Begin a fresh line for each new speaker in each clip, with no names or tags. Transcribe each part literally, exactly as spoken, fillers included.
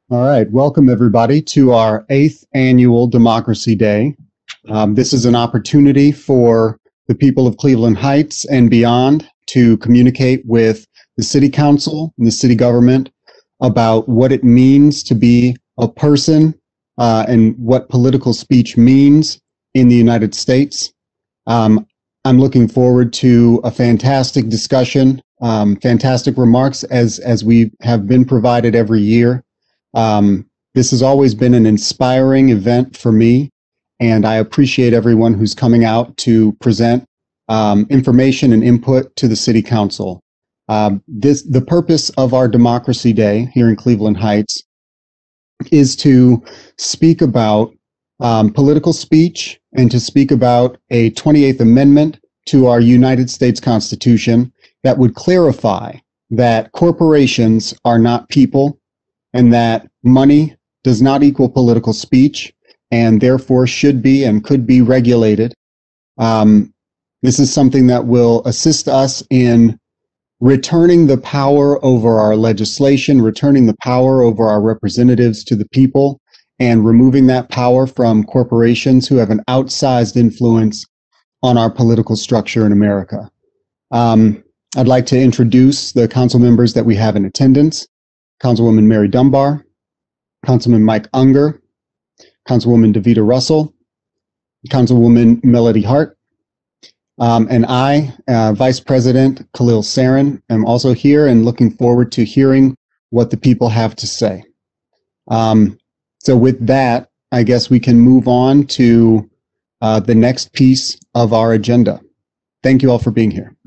All right, welcome everybody to our eighth annual Democracy Day. Um, this is an opportunity for the people of Cleveland Heights and beyond to communicate with the City Council and the city government about what it means to be a person uh, and what political speech means in the United States. Um, I'm looking forward to a fantastic discussion, um, fantastic remarks as, as we have been provided every year. Um, this has always been an inspiring event for me, and I appreciate everyone who's coming out to present um, information and input to the City Council. Um, this, the purpose of our Democracy Day here in Cleveland Heights is to speak about um, political speech and to speak about a twenty-eighth Amendment to our United States Constitution that would clarify that corporations are not people, and that money does not equal political speech and therefore should be and could be regulated. Um, this is something that will assist us in returning the power over our legislation, returning the power over our representatives to the people, and removing that power from corporations who have an outsized influence on our political structure in America. Um, I'd like to introduce the council members that we have in attendance. Councilwoman Mary Dunbar, Councilman Mike Unger, Councilwoman Davita Russell, Councilwoman Melody Hart, um, and I, uh, Vice President Khalil Sarin, am also here and looking forward to hearing what the people have to say. Um, so with that, I guess we can move on to uh, the next piece of our agenda. Thank you all for being here.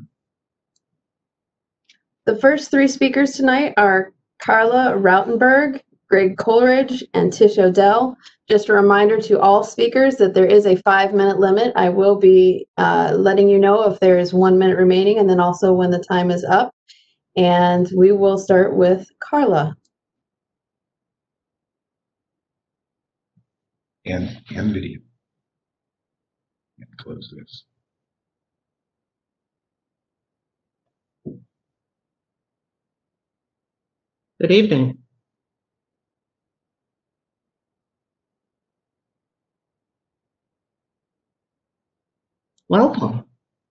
The first three speakers tonight are Carla Rautenberg, Greg Coleridge, and Tish Odell. Just a reminder to all speakers that there is a five-minute limit. I will be uh, letting you know if there is one minute remaining, and then also when the time is up. And we will start with Carla.
And, and video. And close this.
Good evening. Welcome.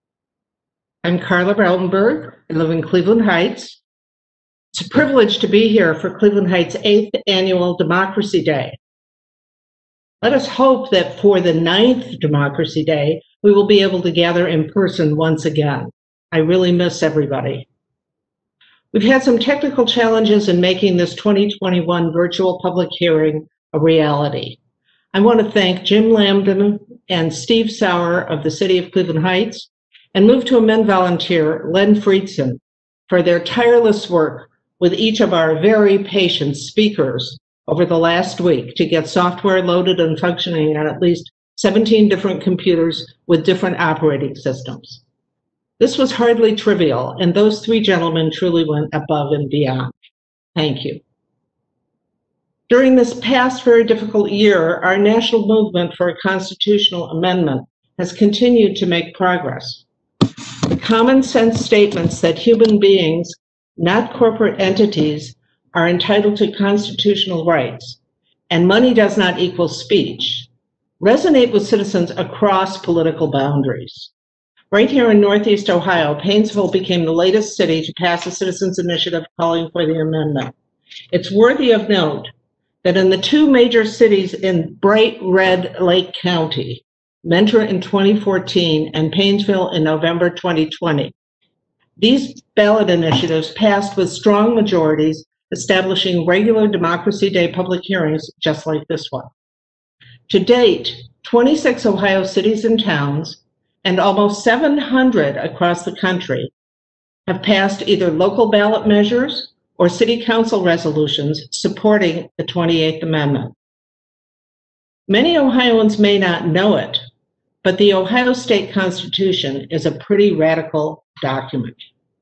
I'm Carla Rautenberg. I live in Cleveland Heights. It's a privilege to be here for Cleveland Heights' eighth annual Democracy Day. Let us hope that for the ninth Democracy Day, we will be able to gather in person once again. I really miss everybody. We've had some technical challenges in making this twenty twenty-one virtual public hearing a reality. I want to thank Jim Lambden and Steve Sauer of the City of Cleveland Heights and Move to Amend volunteer Len Friedson for their tireless work with each of our very patient speakers over the last week to get software loaded and functioning on at least seventeen different computers with different operating systems. This was hardly trivial, and those three gentlemen truly went above and beyond. Thank you. During this past very difficult year, our national movement for a constitutional amendment has continued to make progress. The common sense statements that human beings, not corporate entities, are entitled to constitutional rights, and money does not equal speech, resonate with citizens across political boundaries. Right here in Northeast Ohio, Painesville became the latest city to pass a citizens' initiative calling for the amendment. It's worthy of note that in the two major cities in bright red Lake County, Mentor in twenty fourteen and Painesville in November twenty twenty, these ballot initiatives passed with strong majorities, establishing regular Democracy Day public hearings just like this one. To date, twenty-six Ohio cities and towns and almost seven hundred across the country have passed either local ballot measures or city council resolutions supporting the twenty-eighth Amendment. Many Ohioans may not know it, but the Ohio State Constitution is a pretty radical document.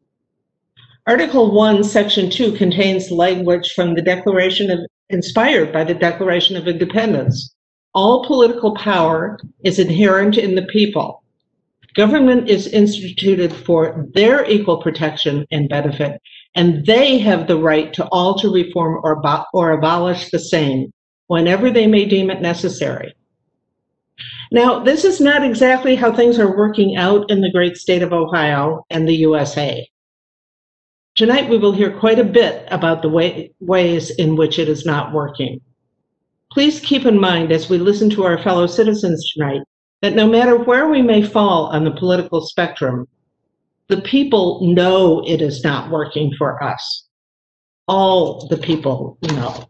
Article one, Section two contains language from the Declaration of, inspired by the Declaration of Independence. All political power is inherent in the people. Government is instituted for their equal protection and benefit, and they have the right to alter, reform, or, abo- or abolish the same whenever they may deem it necessary. Now, this is not exactly how things are working out in the great state of Ohio and the U S A. Tonight, we will hear quite a bit about the way, ways in which it is not working. Please keep in mind as we listen to our fellow citizens tonight that no matter where we may fall on the political spectrum, the people know it is not working for us. All the people know.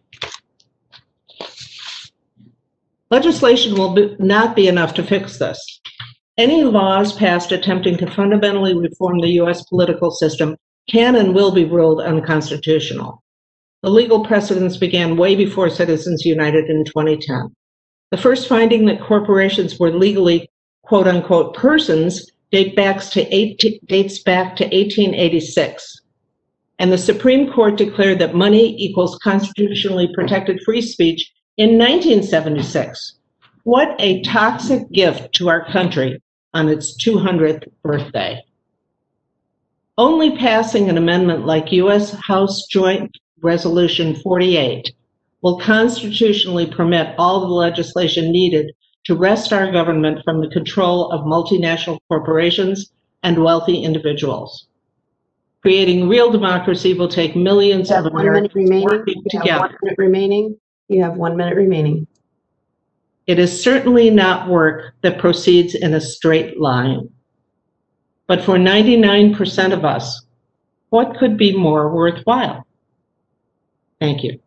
Legislation will be, not be enough to fix this. Any laws passed attempting to fundamentally reform the U S political system can and will be ruled unconstitutional. The legal precedents began way before Citizens United in twenty ten. The first finding that corporations were legally, quote unquote, persons date back to eighteen, dates back to eighteen eighty-six. And the Supreme Court declared that money equals constitutionally protected free speech in nineteen seventy-six. What a toxic gift to our country on its two hundredth birthday. Only passing an amendment like U S House Joint Resolution forty-eight will constitutionally permit all the legislation needed to wrest our government from the control of multinational corporations and wealthy individuals. Creating real democracy will take millions of Americans working together.
One minute remaining. You have one minute remaining.
It is certainly not work that proceeds in a straight line. But for ninety-nine percent of us, what could be more worthwhile? Thank you.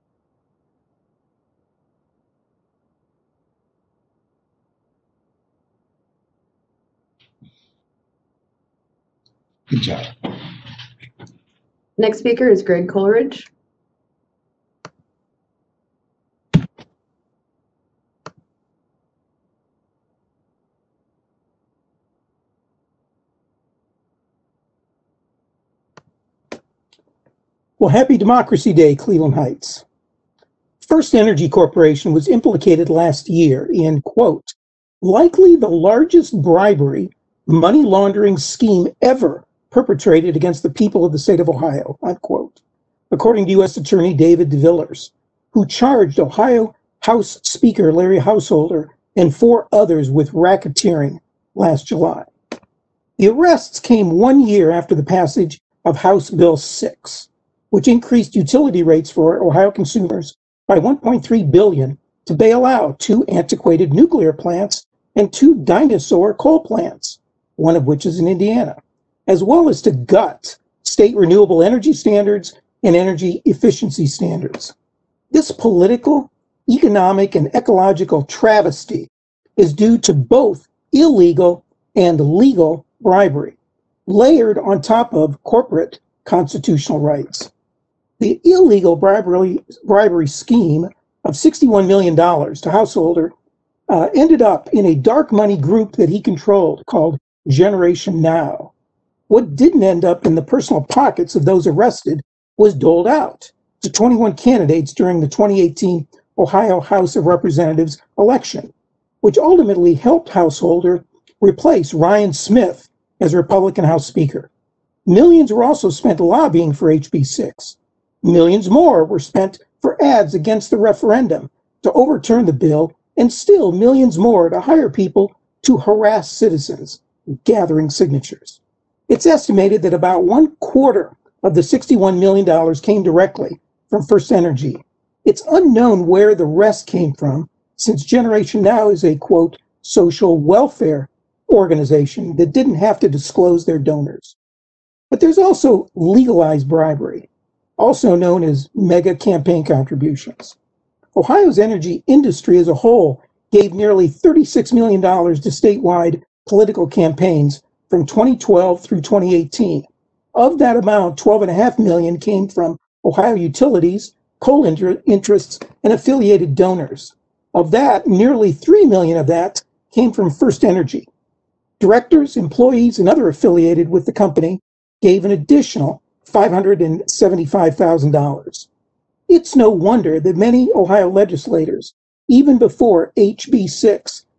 Good job.
Next speaker is Greg Coleridge.
Well, happy Democracy Day, Cleveland Heights. First Energy Corporation was implicated last year in, quote, likely the largest bribery, money laundering scheme ever perpetrated against the people of the state of Ohio, unquote, according to U S Attorney David DeVillers, who charged Ohio House Speaker Larry Householder and four others with racketeering last July. The arrests came one year after the passage of House Bill six, which increased utility rates for Ohio consumers by one point three billion dollars to bail out two antiquated nuclear plants and two dinosaur coal plants, one of which is in Indiana, as well as to gut state renewable energy standards and energy efficiency standards. This political, economic, and ecological travesty is due to both illegal and legal bribery, layered on top of corporate constitutional rights. The illegal bribery, bribery scheme of sixty-one million dollars to Householder uh, ended up in a dark money group that he controlled called Generation Now. What didn't end up in the personal pockets of those arrested was doled out to twenty-one candidates during the twenty eighteen Ohio House of Representatives election, which ultimately helped Householder replace Ryan Smith as Republican House Speaker. Millions were also spent lobbying for H B six. Millions more were spent for ads against the referendum to overturn the bill, and still millions more to hire people to harass citizens gathering signatures. It's estimated that about one quarter of the sixty-one million dollars came directly from First Energy. It's unknown where the rest came from, since Generation Now is a, quote, social welfare organization that didn't have to disclose their donors. But there's also legalized bribery, also known as mega campaign contributions. Ohio's energy industry as a whole gave nearly thirty-six million dollars to statewide political campaigns from twenty twelve through twenty eighteen. Of that amount, twelve point five million dollars came from Ohio utilities, coal inter- interests, and affiliated donors. Of that, nearly three million dollars of that came from First Energy. Directors, employees, and other affiliated with the company gave an additional five hundred seventy-five thousand dollars. It's no wonder that many Ohio legislators, even before H B six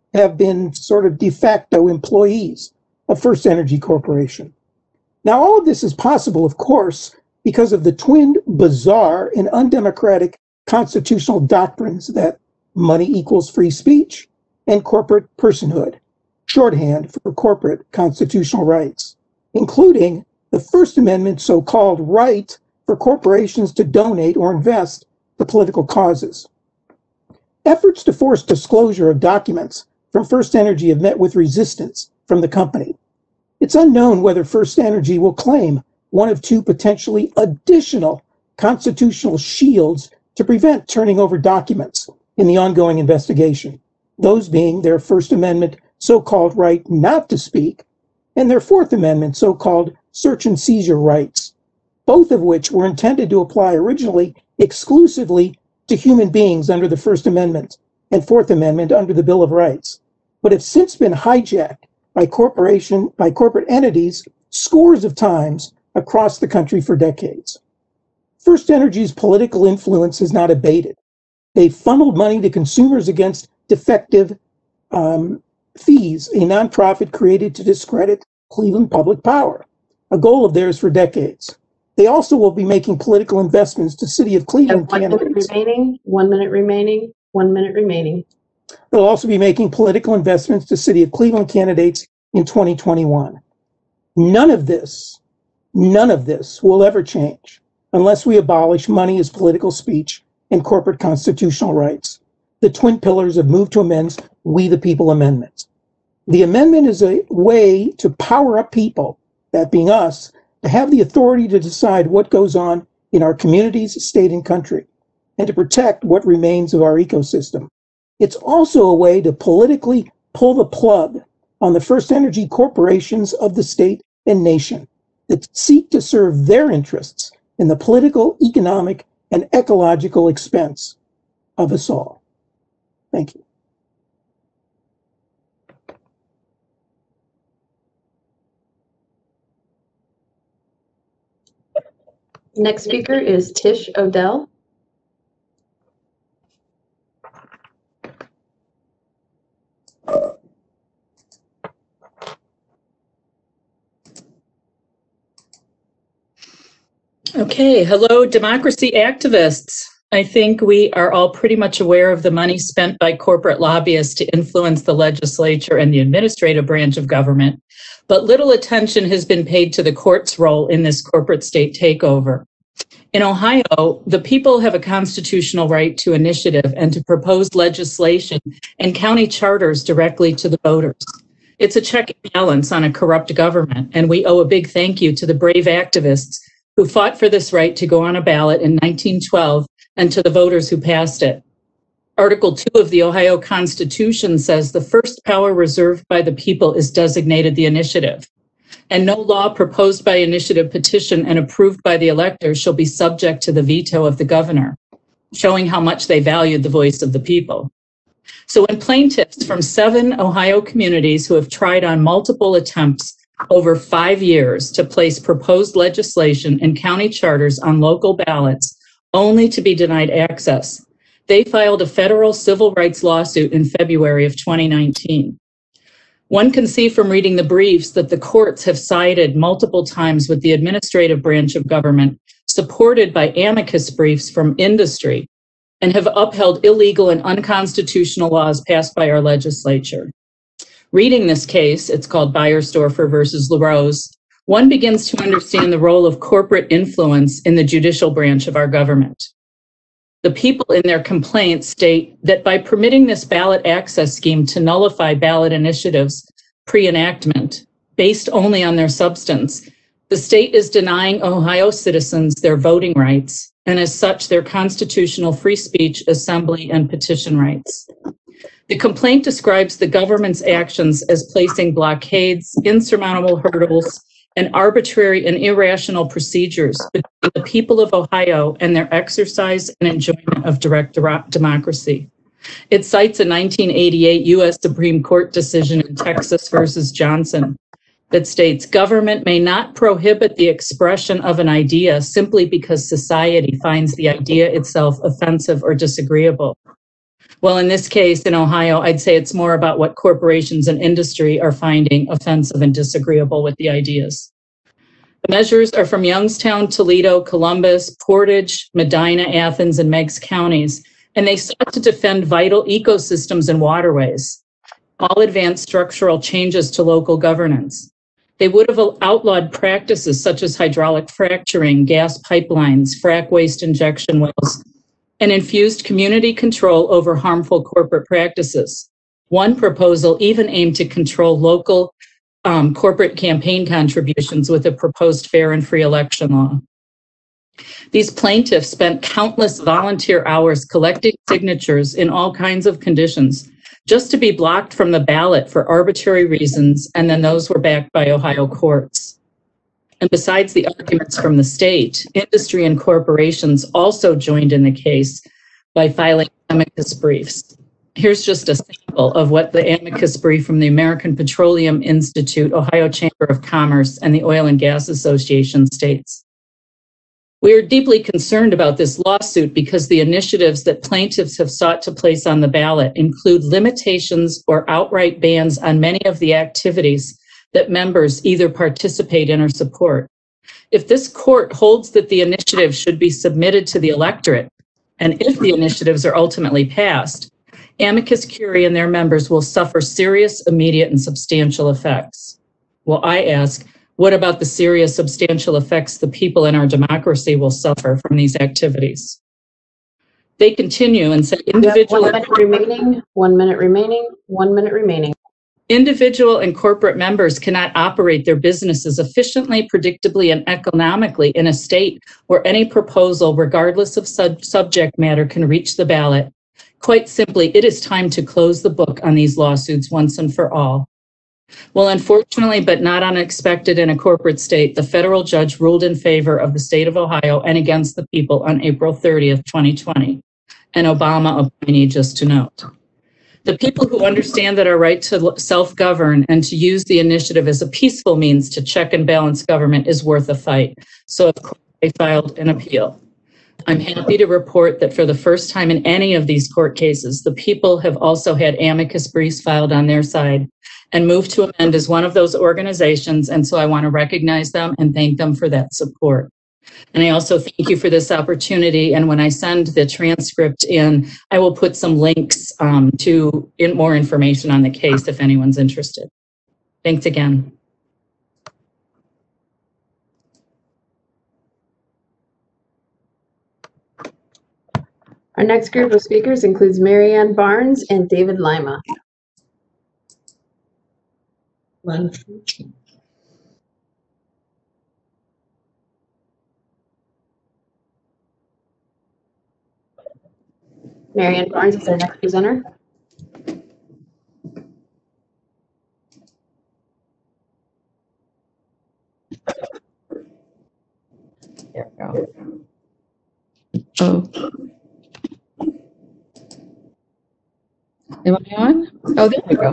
have been sort of de facto employees of First Energy Corporation. Now, all of this is possible, of course, because of the twin bizarre and undemocratic constitutional doctrines that money equals free speech and corporate personhood, shorthand for corporate constitutional rights, including the First Amendment so-called right for corporations to donate or invest to political causes. Efforts to force disclosure of documents from First Energy have met with resistance from the company. It's unknown whether First Energy will claim one of two potentially additional constitutional shields to prevent turning over documents in the ongoing investigation, those being their First Amendment so-called right not to speak and their Fourth Amendment so-called search and seizure rights, both of which were intended to apply originally exclusively to human beings under the First Amendment and Fourth Amendment under the Bill of Rights, but have since been hijacked by corporation, by corporate entities scores of times across the country for decades. First Energy's political influence has not abated. They funneled money to consumers against defective um, fees, a nonprofit created to discredit Cleveland public power, a goal of theirs for decades. They also will be making political investments to City of Cleveland
One minute
candidates.
remaining, one minute remaining, one minute remaining.
They'll also be making political investments to City of Cleveland candidates in twenty twenty-one. None of this, none of this will ever change unless we abolish money as political speech and corporate constitutional rights, the twin pillars of Move to Amend's We the People Amendment. The amendment is a way to power up people, that being us, to have the authority to decide what goes on in our communities, state, and country, and to protect what remains of our ecosystem. It's also a way to politically pull the plug on the First Energy corporations of the state and nation that seek to serve their interests in the political, economic, and ecological expense of us all. Thank you.
Next speaker is Tish Odell.
Okay, hello, democracy activists. I think we are all pretty much aware of the money spent by corporate lobbyists to influence the legislature and the administrative branch of government, but little attention has been paid to the court's role in this corporate state takeover. In Ohio, the people have a constitutional right to initiative and to propose legislation and county charters directly to the voters. It's a check and balance on a corrupt government, and we owe a big thank you to the brave activists who fought for this right to go on a ballot in nineteen twelve and to the voters who passed it. Article two of the Ohio Constitution says the first power reserved by the people is designated the initiative, and no law proposed by initiative petition and approved by the electors shall be subject to the veto of the governor, showing how much they valued the voice of the people. So when plaintiffs from seven Ohio communities who have tried on multiple attempts over five years to place proposed legislation and county charters on local ballots only to be denied access, they filed a federal civil rights lawsuit in February of twenty nineteen. One can see from reading the briefs that the courts have sided multiple times with the administrative branch of government, supported by amicus briefs from industry, and have upheld illegal and unconstitutional laws passed by our legislature. Reading this case, it's called Beiersdorfer versus LaRose, one begins to understand the role of corporate influence in the judicial branch of our government. The people in their complaints state that by permitting this ballot access scheme to nullify ballot initiatives pre-enactment based only on their substance, the state is denying Ohio citizens their voting rights and as such their constitutional free speech, assembly, and petition rights. The complaint describes the government's actions as placing blockades, insurmountable hurdles, and arbitrary and irrational procedures between the people of Ohio and their exercise and enjoyment of direct democracy. It cites a nineteen eighty-eight U S Supreme Court decision in Texas versus Johnson that states, government may not prohibit the expression of an idea simply because society finds the idea itself offensive or disagreeable. Well, in this case, in Ohio, I'd say it's more about what corporations and industry are finding offensive and disagreeable with the ideas. The measures are from Youngstown, Toledo, Columbus, Portage, Medina, Athens, and Meigs counties, and they sought to defend vital ecosystems and waterways. All advanced structural changes to local governance. They would have outlawed practices such as hydraulic fracturing, gas pipelines, frac waste injection wells, and infused community control over harmful corporate practices. One proposal even aimed to control local um, corporate campaign contributions with a proposed fair and free election law. These plaintiffs spent countless volunteer hours collecting signatures in all kinds of conditions just to be blocked from the ballot for arbitrary reasons, and then those were backed by Ohio courts. And besides the arguments from the state, industry and corporations also joined in the case by filing amicus briefs. Here's just a sample of what the amicus brief from the American Petroleum Institute, Ohio Chamber of Commerce, and the Oil and Gas Association states. We are deeply concerned about this lawsuit because the initiatives that plaintiffs have sought to place on the ballot include limitations or outright bans on many of the activities that members either participate in or support. If this court holds that the initiative should be submitted to the electorate, and if the initiatives are ultimately passed, amicus curiae and their members will suffer serious, immediate, and substantial effects. Well, I ask, what about the serious, substantial effects the people in our democracy will suffer from these activities? They continue and say individual-
One minute remaining, one minute remaining, one minute remaining.
Individual and corporate members cannot operate their businesses efficiently, predictably, and economically in a state where any proposal, regardless of sub- subject matter, can reach the ballot. Quite simply, it is time to close the book on these lawsuits once and for all. Well, unfortunately, but not unexpected in a corporate state, the federal judge ruled in favor of the state of Ohio and against the people on April thirtieth, twenty twenty. An Obama appointee, just to note. The people who understand that our right to self-govern and to use the initiative as a peaceful means to check and balance government is worth a fight. So they filed an appeal. I'm happy to report that for the first time in any of these court cases, the people have also had amicus briefs filed on their side and Move to Amend is one of those organizations. And so I want to recognize them and thank them for that support. And I also thank you for this opportunity. And when I send the transcript in, I will put some links um, to in more information on the case if anyone's interested. Thanks again.
Our next group of speakers includes Mary Ann Barnes and David Lima. Mary Ann Barnes is our next presenter.
There we go. Oh. Am I on? Oh, there we go.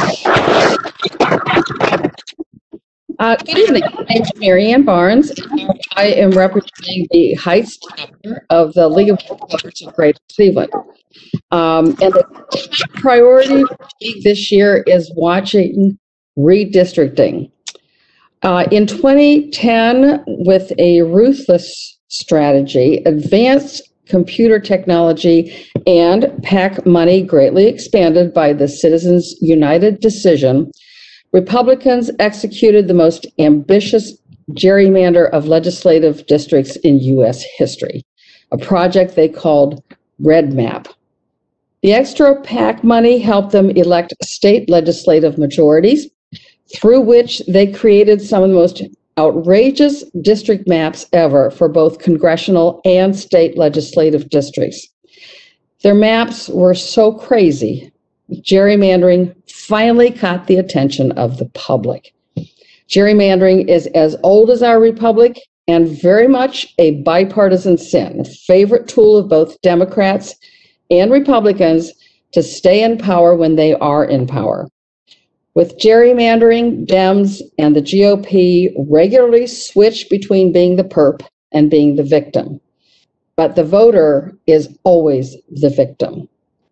Okay. Uh, good evening. My name is Mary Ann Barnes. And I am representing the Heights chapter of the League of Voters of Greater Cleveland. Um, and the priority for me this year is watching redistricting. Uh, in twenty ten, with a ruthless strategy, advanced computer technology and PAC money greatly expanded by the Citizens United decision, Republicans executed the most ambitious gerrymander of legislative districts in U S history, a project they called Red Map. The extra PAC money helped them elect state legislative majorities, through which they created some of the most outrageous district maps ever for both congressional and state legislative districts. Their maps were so crazy, gerrymandering finally caught the attention of the public. Gerrymandering is as old as our republic and very much a bipartisan sin, a favorite tool of both Democrats and Republicans to stay in power when they are in power. With gerrymandering, Dems and the G O P regularly switch between being the perp and being the victim. But the voter is always the victim.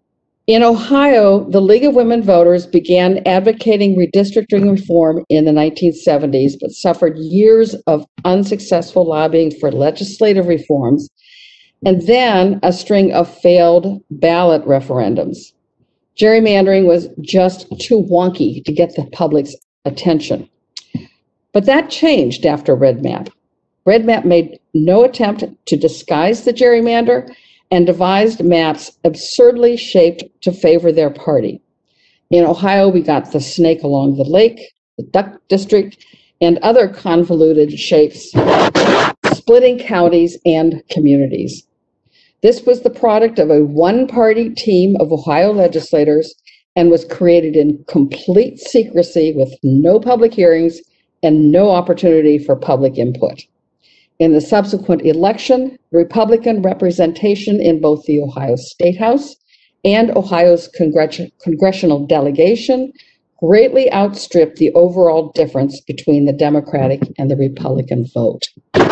In Ohio, the League of Women Voters began advocating redistricting reform in the nineteen seventies, but suffered years of unsuccessful lobbying for legislative reforms, and then a string of failed ballot referendums. Gerrymandering was just too wonky to get the public's attention. But that changed after Red Map. Red Map made no attempt to disguise the gerrymander and devised maps absurdly shaped to favor their party. In Ohio, we got the snake along the lake, the duck district, and other convoluted shapes, splitting counties and communities. This was the product of a one-party team of Ohio legislators and was created in complete secrecy with no public hearings and no opportunity for public input. In the subsequent election, Republican representation in both the Ohio State House and Ohio's Congress- congressional delegation greatly outstripped the overall difference between the Democratic and the Republican vote.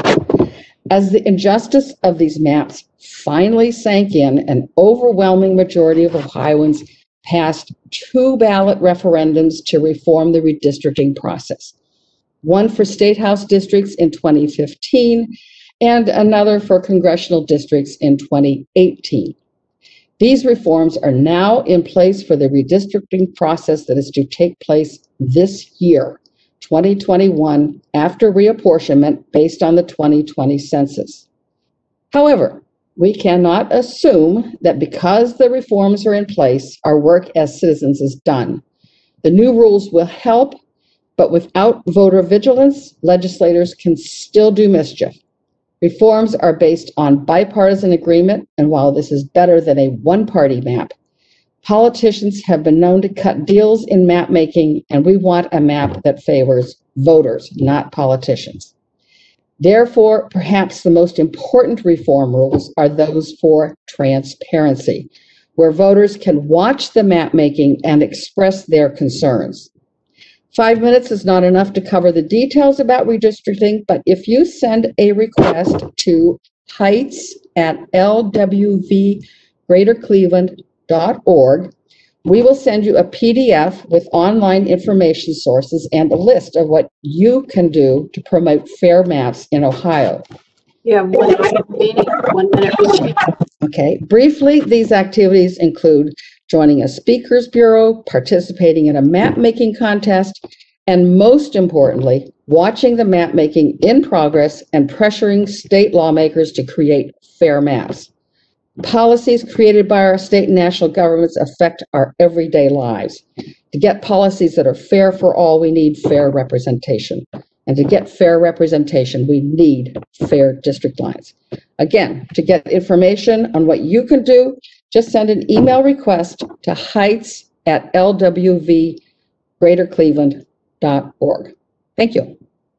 As the injustice of these maps finally sank in, an overwhelming majority of Ohioans passed two ballot referendums to reform the redistricting process. One for state house districts in twenty fifteen and another for congressional districts in twenty eighteen. These reforms are now in place for the redistricting process that is to take place this year, twenty twenty-one, after reapportionment based on the twenty twenty census. However, we cannot assume that because the reforms are in place, our work as citizens is done. The new rules will help, but without voter vigilance, legislators can still do mischief. Reforms are based on bipartisan agreement, and while this is better than a one-party map, politicians have been known to cut deals in map making, and we want a map that favors voters, not politicians. Therefore, perhaps the most important reform rules are those for transparency, where voters can watch the map making and express their concerns. Five minutes is not enough to cover the details about redistricting, but if you send a request to heights at l w v greater cleveland dot org, we will send you a P D F with online information sources and a list of what you can do to promote fair maps in Ohio.
You have one minute remaining, one minute remaining.
Okay, briefly, these activities include joining a speakers bureau, participating in a map-making contest, and most importantly, watching the map making in progress and pressuring state lawmakers to create fair maps. Policies created by our state and national governments affect our everyday lives. To get policies that are fair for all, we need fair representation. And to get fair representation, we need fair district lines. Again, to get information on what you can do, just send an email request to heights at l w v greater cleveland dot org. Thank you.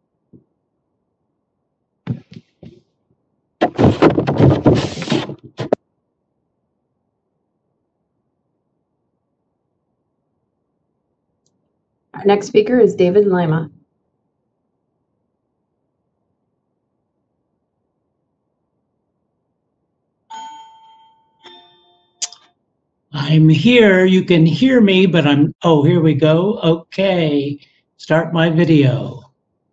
Our next speaker is David Lima.
I'm here. You can hear me, but I'm, oh, here we go. Okay, start my video.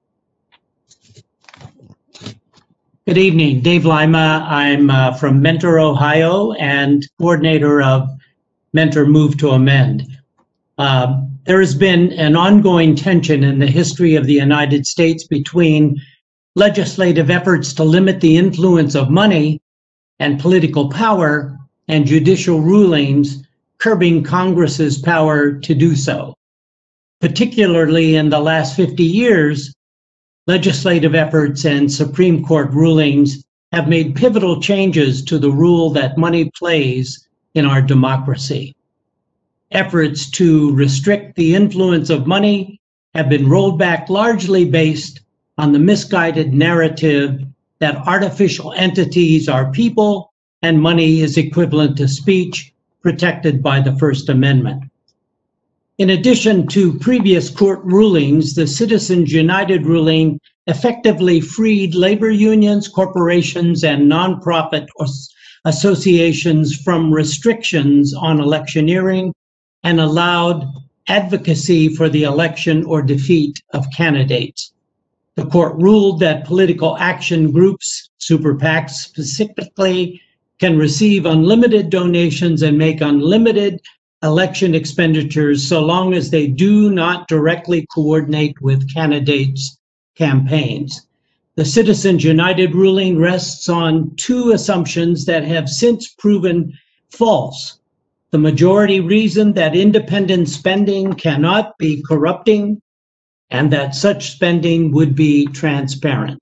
Good evening, Dave Lima. I'm uh, from Mentor, Ohio, and coordinator of Mentor Move to Amend. Uh, there has been an ongoing tension in the history of the United States between legislative efforts to limit the influence of money and political power and judicial rulings curbing Congress's power to do so. Particularly in the last fifty years, legislative efforts and Supreme Court rulings have made pivotal changes to the role that money plays in our democracy. Efforts to restrict the influence of money have been rolled back largely based on the misguided narrative that artificial entities are people and money is equivalent to speech protected by the First Amendment. In addition to previous court rulings, the Citizens United ruling effectively freed labor unions, corporations, and nonprofit associations from restrictions on electioneering and allowed advocacy for the election or defeat of candidates. The court ruled that political action groups, super PACs specifically, can receive unlimited donations and make unlimited election expenditures so long as they do not directly coordinate with candidates' campaigns. The Citizens United ruling rests on two assumptions that have since proven false. The majority reasoned that independent spending cannot be corrupting and that such spending would be transparent.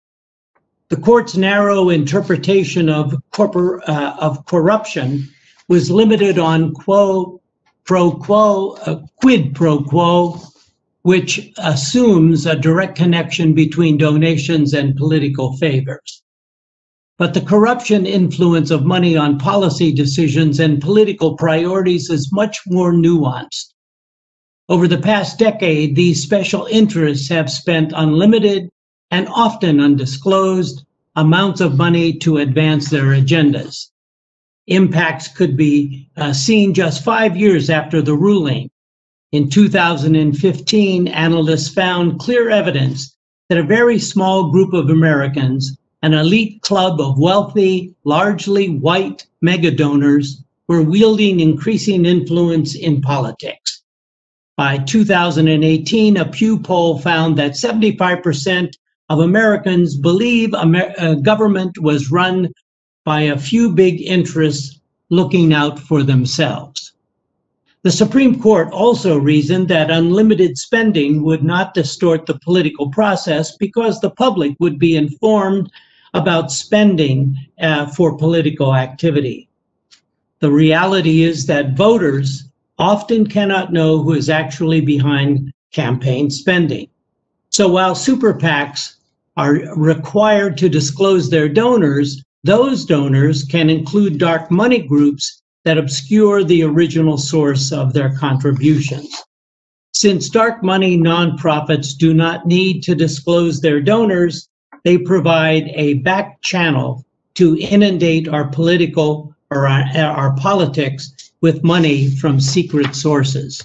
The court's narrow interpretation of, corpor, uh, of corruption was limited on quo pro quo, uh, quid pro quo, which assumes a direct connection between donations and political favors. But the corruption influence of money on policy decisions and political priorities is much more nuanced. Over the past decade, these special interests have spent unlimited and often undisclosed amounts of money to advance their agendas. Impacts could be uh, seen just five years after the ruling. In two thousand fifteen, analysts found clear evidence that a very small group of Americans, an elite club of wealthy, largely white mega donors, were wielding increasing influence in politics. By two thousand eighteen, a Pew poll found that seventy-five percent of Americans believe Amer- uh, government was run by a few big interests looking out for themselves. The Supreme Court also reasoned that unlimited spending would not distort the political process because the public would be informed about spending uh, for political activity. The reality is that voters often cannot know who is actually behind campaign spending. So while super PACs are required to disclose their donors, those donors can include dark money groups that obscure the original source of their contributions. Since dark money nonprofits do not need to disclose their donors, they provide a back channel to inundate our political or our, our politics with money from secret sources.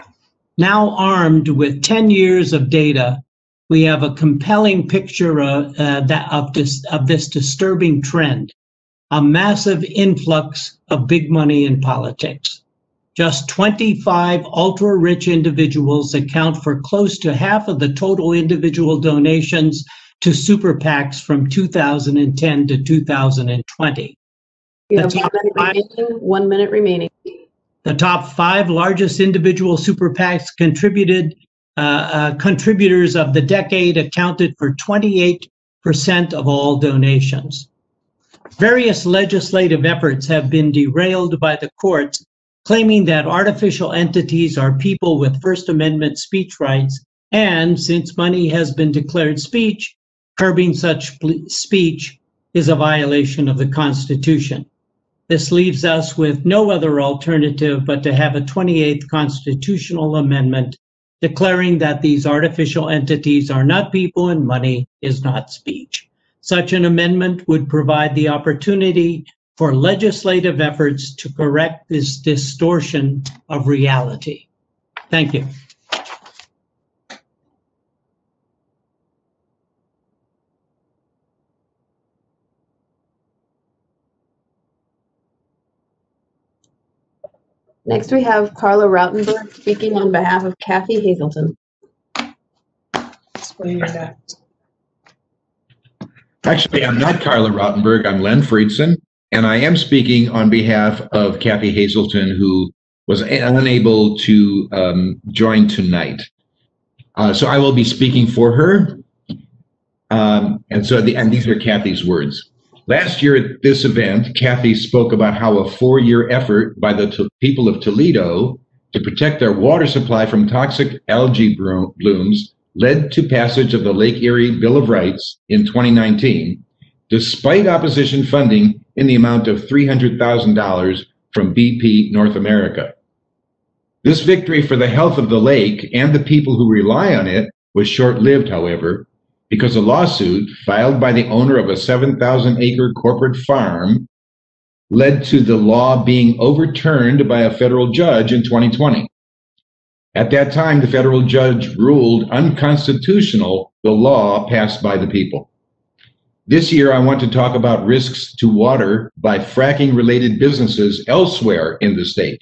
Now armed with ten years of data, we have a compelling picture uh, uh, that of this, of this disturbing trend, a massive influx of big money in politics. Just twenty-five ultra-rich individuals account for close to half of the total individual donations to super PACs from two thousand ten to two thousand twenty.
You have one minute remaining. One minute remaining.
The top five largest individual super PACs contributed Uh, uh, contributors of the decade accounted for twenty-eight percent of all donations. Various legislative efforts have been derailed by the courts, claiming that artificial entities are people with First Amendment speech rights, and since money has been declared speech, curbing such speech is a violation of the Constitution. This leaves us with no other alternative but to have a twenty-eighth constitutional amendment declaring that these artificial entities are not people and money is not speech. Such an amendment would provide the opportunity for legislative efforts to correct this distortion of reality. Thank you.
Next, we have Carla Rautenberg speaking on behalf of Kathy Hazelton.
Explain your that.
Actually, I'm not Carla Rautenberg. I'm Len Friedson, and I am speaking on behalf of Kathy Hazelton, who was unable to um, join tonight. Uh, so I will be speaking for her. Um, and so, the, and these are Kathy's words. Last year at this event, Kathy spoke about how a four-year effort by the t- people of Toledo to protect their water supply from toxic algae blooms led to passage of the Lake Erie Bill of Rights in twenty nineteen, despite opposition funding in the amount of three hundred thousand dollars from B P North America. This victory for the health of the lake and the people who rely on it was short-lived, however, because a lawsuit filed by the owner of a seven thousand acre corporate farm led to the law being overturned by a federal judge in twenty twenty. At that time, the federal judge ruled unconstitutional the law passed by the people. This year, I want to talk about risks to water by fracking-related businesses elsewhere in the state.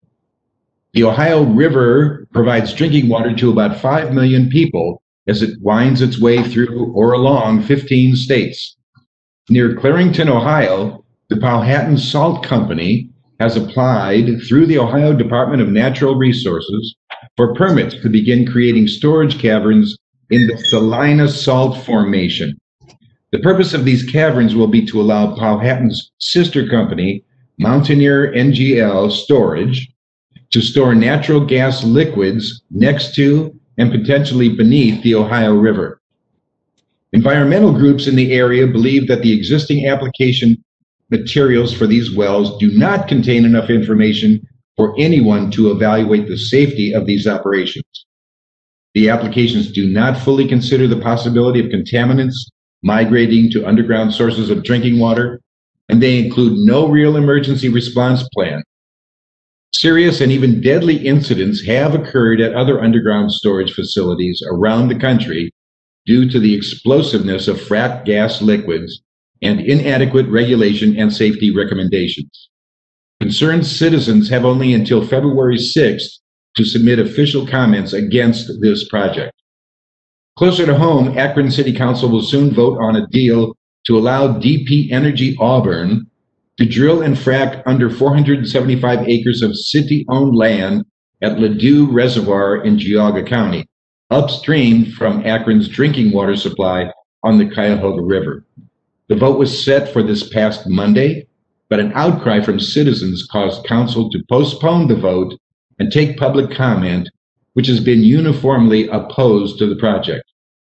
The Ohio River provides drinking water to about five million people as it winds its way through or along fifteen states. Near Clarington, Ohio, the Powhatan Salt Company has applied through the Ohio Department of Natural Resources for permits to begin creating storage caverns in the Salina Salt Formation. The purpose of these caverns will be to allow Powhatan's sister company, Mountaineer N G L Storage, to store natural gas liquids next to and potentially beneath the Ohio River. Environmental groups in the area believe that the existing application materials for these wells do not contain enough information for anyone to evaluate the safety of these operations. The applications do not fully consider the possibility of contaminants migrating to underground sources of drinking water, and they include no real emergency response plan. Serious and even deadly incidents have occurred at other underground storage facilities around the country due to the explosiveness of fracked gas liquids and inadequate regulation and safety recommendations. Concerned citizens have only until February sixth to submit official comments against this project. Closer to home, Akron City Council will soon vote on a deal to allow D P Energy Auburn to drill and frack under four hundred seventy-five acres of city-owned land at Ladue Reservoir in Geauga County, upstream from Akron's drinking water supply on the Cuyahoga River. The vote was set for this past Monday, but an outcry from citizens caused council to postpone the vote and take public comment, which has been uniformly opposed to the project.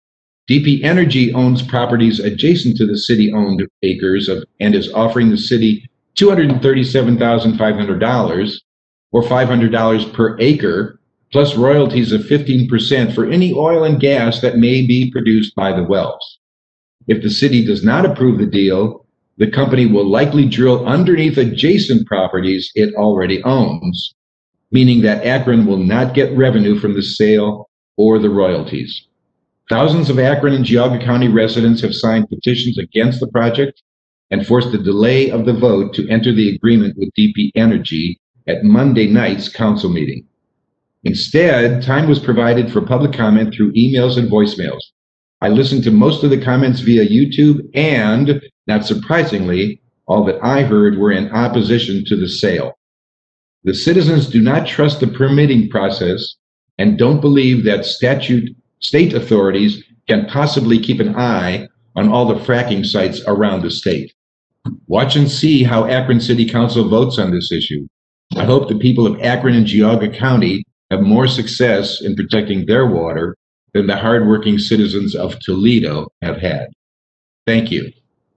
D P Energy owns properties adjacent to the city-owned acres of, and is offering the city two hundred thirty-seven thousand five hundred dollars or five hundred dollars per acre, plus royalties of fifteen percent for any oil and gas that may be produced by the wells. If the city does not approve the deal, the company will likely drill underneath adjacent properties it already owns, meaning that Akron will not get revenue from the sale or the royalties. Thousands of Akron and Geauga County residents have signed petitions against the project and forced the delay of the vote to enter the agreement with D P Energy at Monday night's council meeting. Instead, time was provided for public comment through emails and voicemails. I listened to most of the comments via YouTube, and, not surprisingly, all that I heard were in opposition to the sale. The citizens do not trust the permitting process and don't believe that statute state authorities can possibly keep an eye on all the fracking sites around the state. Watch and see how Akron City Council votes on this issue. I hope the people of Akron and Geauga County have more success in protecting their water than the hardworking citizens of Toledo have had. Thank you.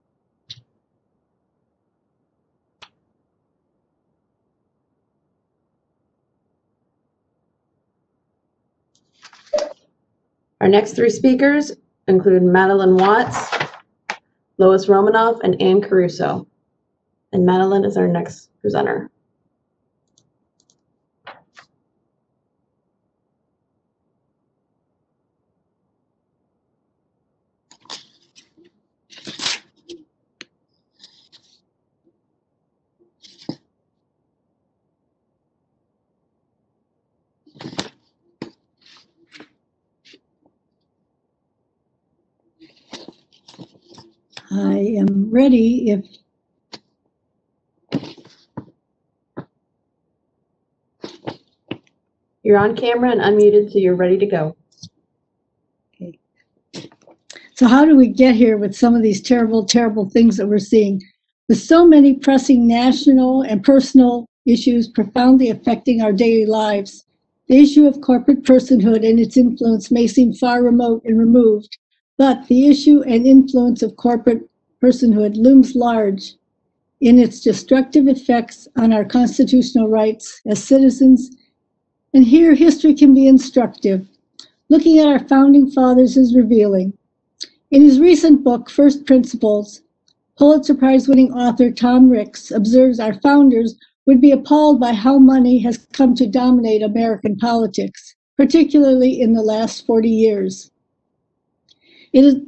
Our next three speakers include Madeline Watts, Lois Romanoff, and Ann Caruso. And Madeline is our next presenter.
I am ready if
you're on camera and unmuted, so you're ready to go.
Okay. So how do we get here with some of these terrible, terrible things that we're seeing? With so many pressing national and personal issues profoundly affecting our daily lives, the issue of corporate personhood and its influence may seem far remote and removed, but the issue and influence of corporate personhood looms large in its destructive effects on our constitutional rights as citizens. And here history can be instructive. Looking at our founding fathers is revealing. In his recent book, First Principles, Pulitzer Prize-winning author Tom Ricks observes our founders would be appalled by how money has come to dominate American politics, particularly in the last forty years. It is,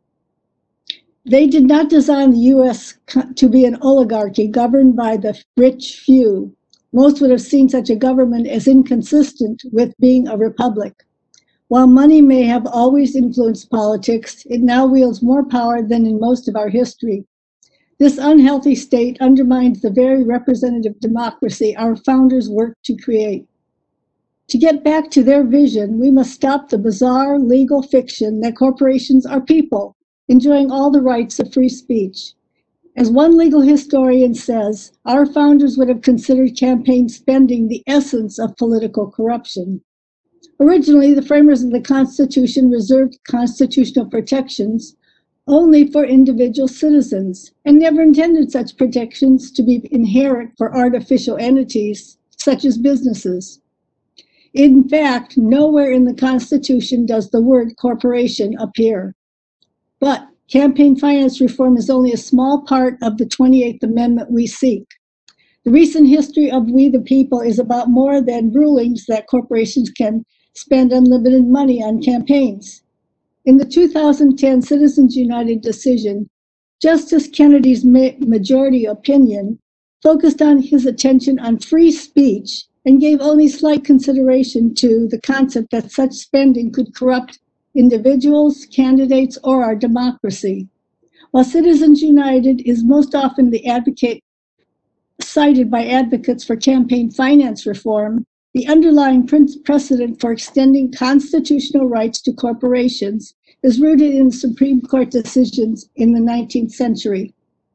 they did not design the U S to be an oligarchy governed by the rich few. Most would have seen such a government as inconsistent with being a republic. While money may have always influenced politics, it now wields more power than in most of our history. This unhealthy state undermines the very representative democracy our founders worked to create. To get back to their vision, we must stop the bizarre legal fiction that corporations are people, enjoying all the rights of free speech. As one legal historian says, our founders would have considered campaign spending the essence of political corruption. Originally, the framers of the Constitution reserved constitutional protections only for individual citizens and never intended such protections to be inherent for artificial entities such as businesses. In fact, nowhere in the Constitution does the word corporation appear. But campaign finance reform is only a small part of the twenty-eighth Amendment we seek. The recent history of We the People is about more than rulings that corporations can spend unlimited money on campaigns. In the two thousand ten Citizens United decision, Justice Kennedy's ma- majority opinion focused on his attention on free speech and gave only slight consideration to the concept that such spending could corrupt individuals, candidates, or our democracy. While Citizens United is most often the advocate cited by advocates for campaign finance reform, the underlying precedent for extending constitutional rights to corporations is rooted in Supreme Court decisions in the nineteenth century.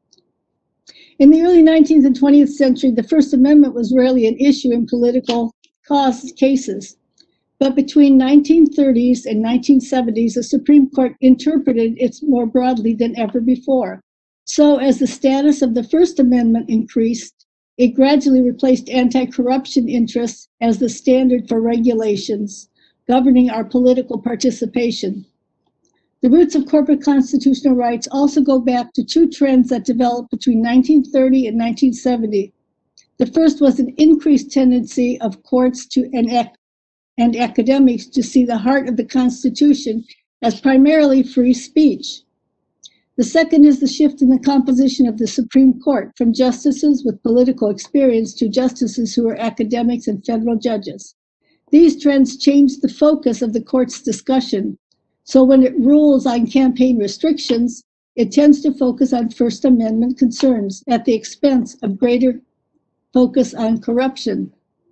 In the early nineteenth and twentieth century, the First Amendment was rarely an issue in political cause cases. But between nineteen thirties and nineteen seventies, the Supreme Court interpreted it more broadly than ever before. So as the status of the First Amendment increased, it gradually replaced anti-corruption interests as the standard for regulations governing our political participation. The roots of corporate constitutional rights also go back to two trends that developed between nineteen thirty and nineteen seventy. The first was an increased tendency of courts to and, and academics to see the heart of the Constitution as primarily free speech. The second is the shift in the composition of the Supreme Court from justices with political experience to justices who are academics and federal judges. These trends changed the focus of the court's discussion. So when it rules on campaign restrictions, it tends to focus on First Amendment concerns at the expense of greater focus on corruption.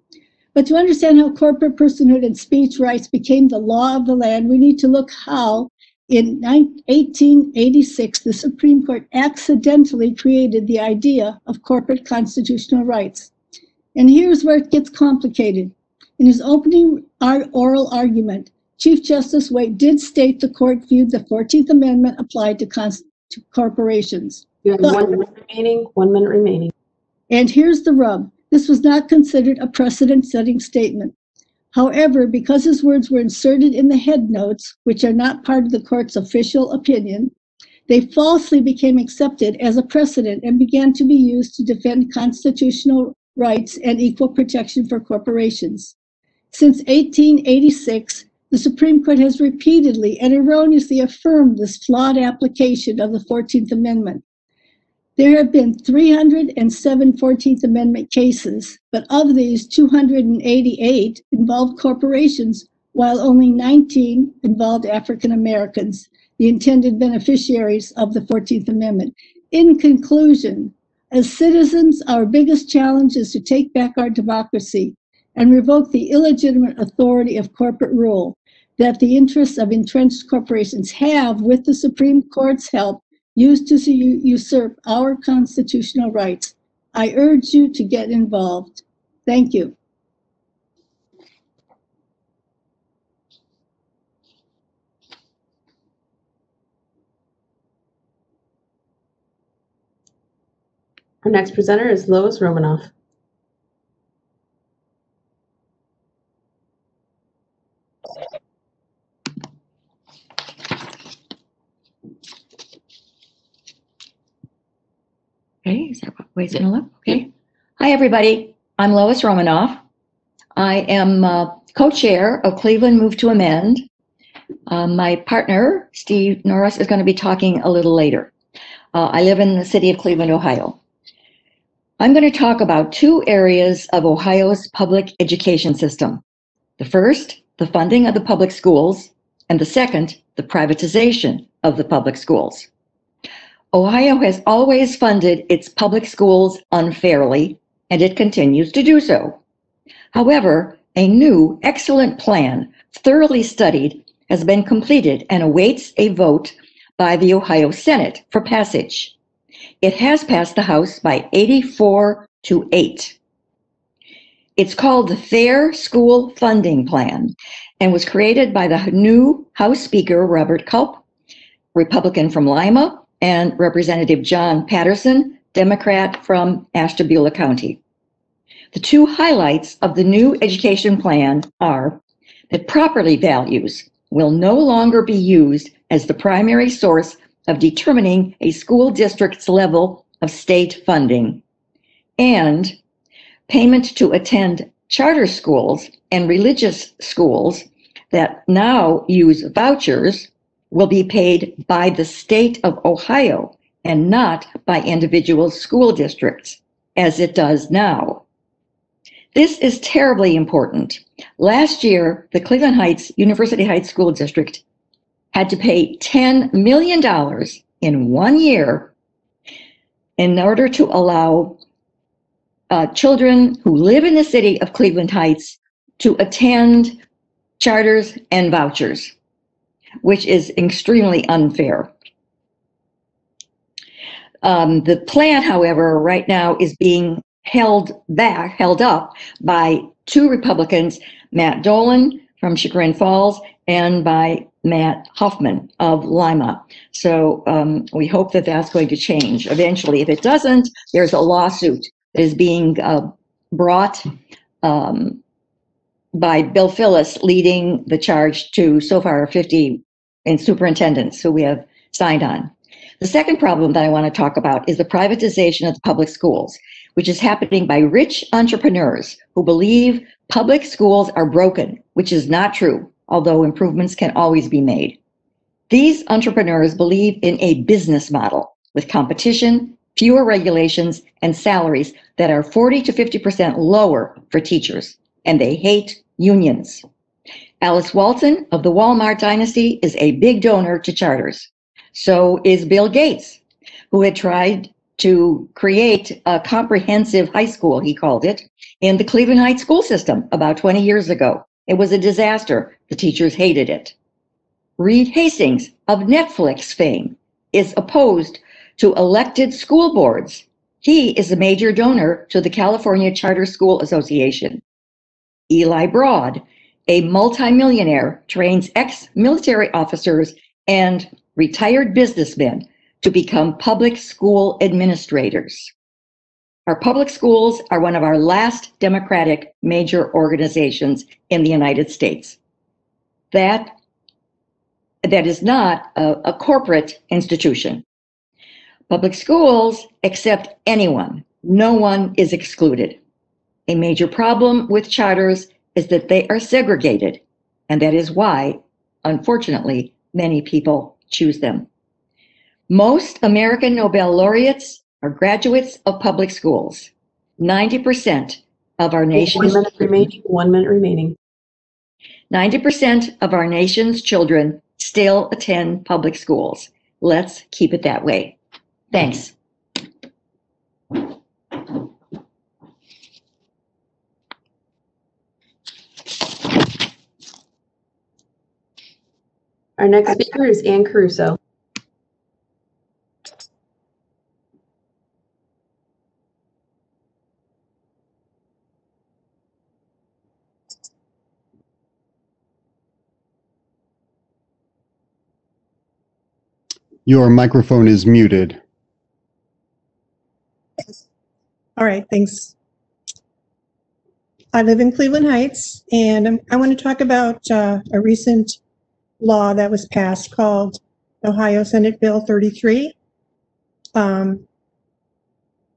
But to understand how corporate personhood and speech rights became the law of the land, we need to look how in eighteen eighty-six, the Supreme Court accidentally created the idea of corporate constitutional rights. And here's where it gets complicated. In his opening oral argument, Chief Justice Waite did state the court viewed the fourteenth Amendment applied to, cons- to corporations.
You have
But,
one minute remaining, one minute remaining.
And here's the rub. This was not considered a precedent-setting statement. However, because his words were inserted in the headnotes, which are not part of the court's official opinion, they falsely became accepted as a precedent and began to be used to defend constitutional rights and equal protection for corporations. Since eighteen eighty-six, the Supreme Court has repeatedly and erroneously affirmed this flawed application of the fourteenth Amendment. There have been three hundred seven fourteenth Amendment cases, but of these, two hundred eighty-eight involved corporations, while only nineteen involved African Americans, the intended beneficiaries of the fourteenth Amendment. In conclusion, as citizens, our biggest challenge is to take back our democracy and revoke the illegitimate authority of corporate rule that the interests of entrenched corporations have, with the Supreme Court's help, used to usurp our constitutional rights. I urge you to get involved. Thank you.
Our next presenter is Lois Romanoff.
Okay, is that what way it's gonna look? Okay. Hi, everybody. I'm Lois Romanoff. I am uh, co-chair of Cleveland Move to Amend. Uh, my partner, Steve Norris, is going to be talking a little later. Uh, I live in the city of Cleveland, Ohio. I'm going to talk about two areas of Ohio's public education system. The first, the funding of the public schools, and the second, the privatization of the public schools. Ohio has always funded its public schools unfairly, and it continues to do so. However, a new, excellent plan, thoroughly studied, has been completed and awaits a vote by the Ohio Senate for passage. It has passed the House by eighty-four to eight. It's called the Fair School Funding Plan and was created by the new House Speaker, Robert Culp, Republican from Lima, and Representative John Patterson, Democrat from Ashtabula County. The two highlights of the new education plan are that property values will no longer be used as the primary source of determining a school district's level of state funding, and payment to attend charter schools and religious schools that now use vouchers will be paid by the state of Ohio and not by individual school districts, as it does now. This is terribly important. Last year, the Cleveland Heights University Heights School District had to pay ten million dollars in one year in order to allow uh, children who live in the city of Cleveland Heights to attend charters and vouchers, which is extremely unfair. Um, the plan, however, right now is being held back, held up by two Republicans, Matt Dolan from Chagrin Falls and by Matt Huffman of Lima. So um, we hope that that's going to change eventually. If it doesn't, there's a lawsuit that is being uh, brought um, by Bill Phillis, leading the charge to so far fifty in superintendents who we have signed on. The second problem that I want to talk about is the privatization of the public schools, which is happening by rich entrepreneurs who believe public schools are broken, which is not true, although improvements can always be made. These entrepreneurs believe in a business model with competition, fewer regulations, and salaries that are forty to fifty percent lower for teachers, and they hate unions. Alice Walton of the Walmart dynasty is a big donor to charters. So is Bill Gates, who had tried to create a comprehensive high school, he called it, in the Cleveland Heights school system about twenty years ago. It was a disaster. The teachers hated it. Reed Hastings of Netflix fame is opposed to elected school boards. He is a major donor to the California Charter School Association. Eli Broad, a multimillionaire, trains ex-military officers and retired businessmen to become public school administrators. Our public schools are one of our last democratic major organizations in the United States. That, that is not a, a corporate institution. Public schools accept anyone. No one is excluded. A major problem with charters is that they are segregated, and that is why, unfortunately, many people choose them. Most American Nobel laureates are graduates of public schools. ninety percent of our nation's
One minute remaining. One minute remaining.
ninety percent of our nation's children still attend public schools. Let's keep it that way. Thanks.
Our next speaker is Ann Caruso.
Your microphone is muted.
All right, thanks. I live in Cleveland Heights, and I'm, I want to talk about uh, a recent law that was passed called Ohio Senate Bill thirty-three. Um,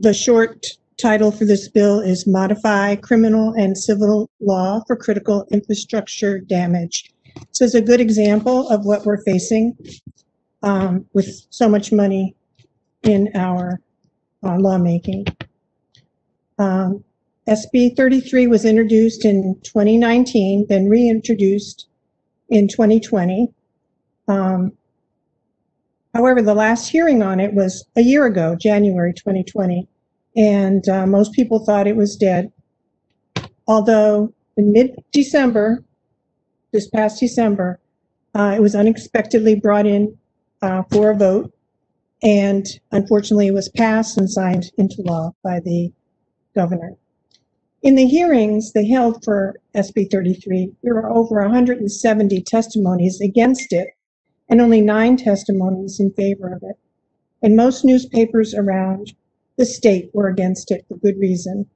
The short title for this bill is Modify Criminal and Civil Law for Critical Infrastructure Damage. This is a good example of what we're facing um, with so much money in our uh, lawmaking. Um, S B thirty-three was introduced in twenty nineteen, then reintroduced in twenty twenty. Um, however, the last hearing on it was a year ago, January twenty twenty, and uh, most people thought it was dead. Although in mid-December, this past December, uh, it was unexpectedly brought in uh, for a vote, and unfortunately it was passed and signed into law by the governor. In the hearings they held for S B thirty-three, there were over one hundred seventy testimonies against it and only nine testimonies in favor of it. And most newspapers around the state were against it for good reason.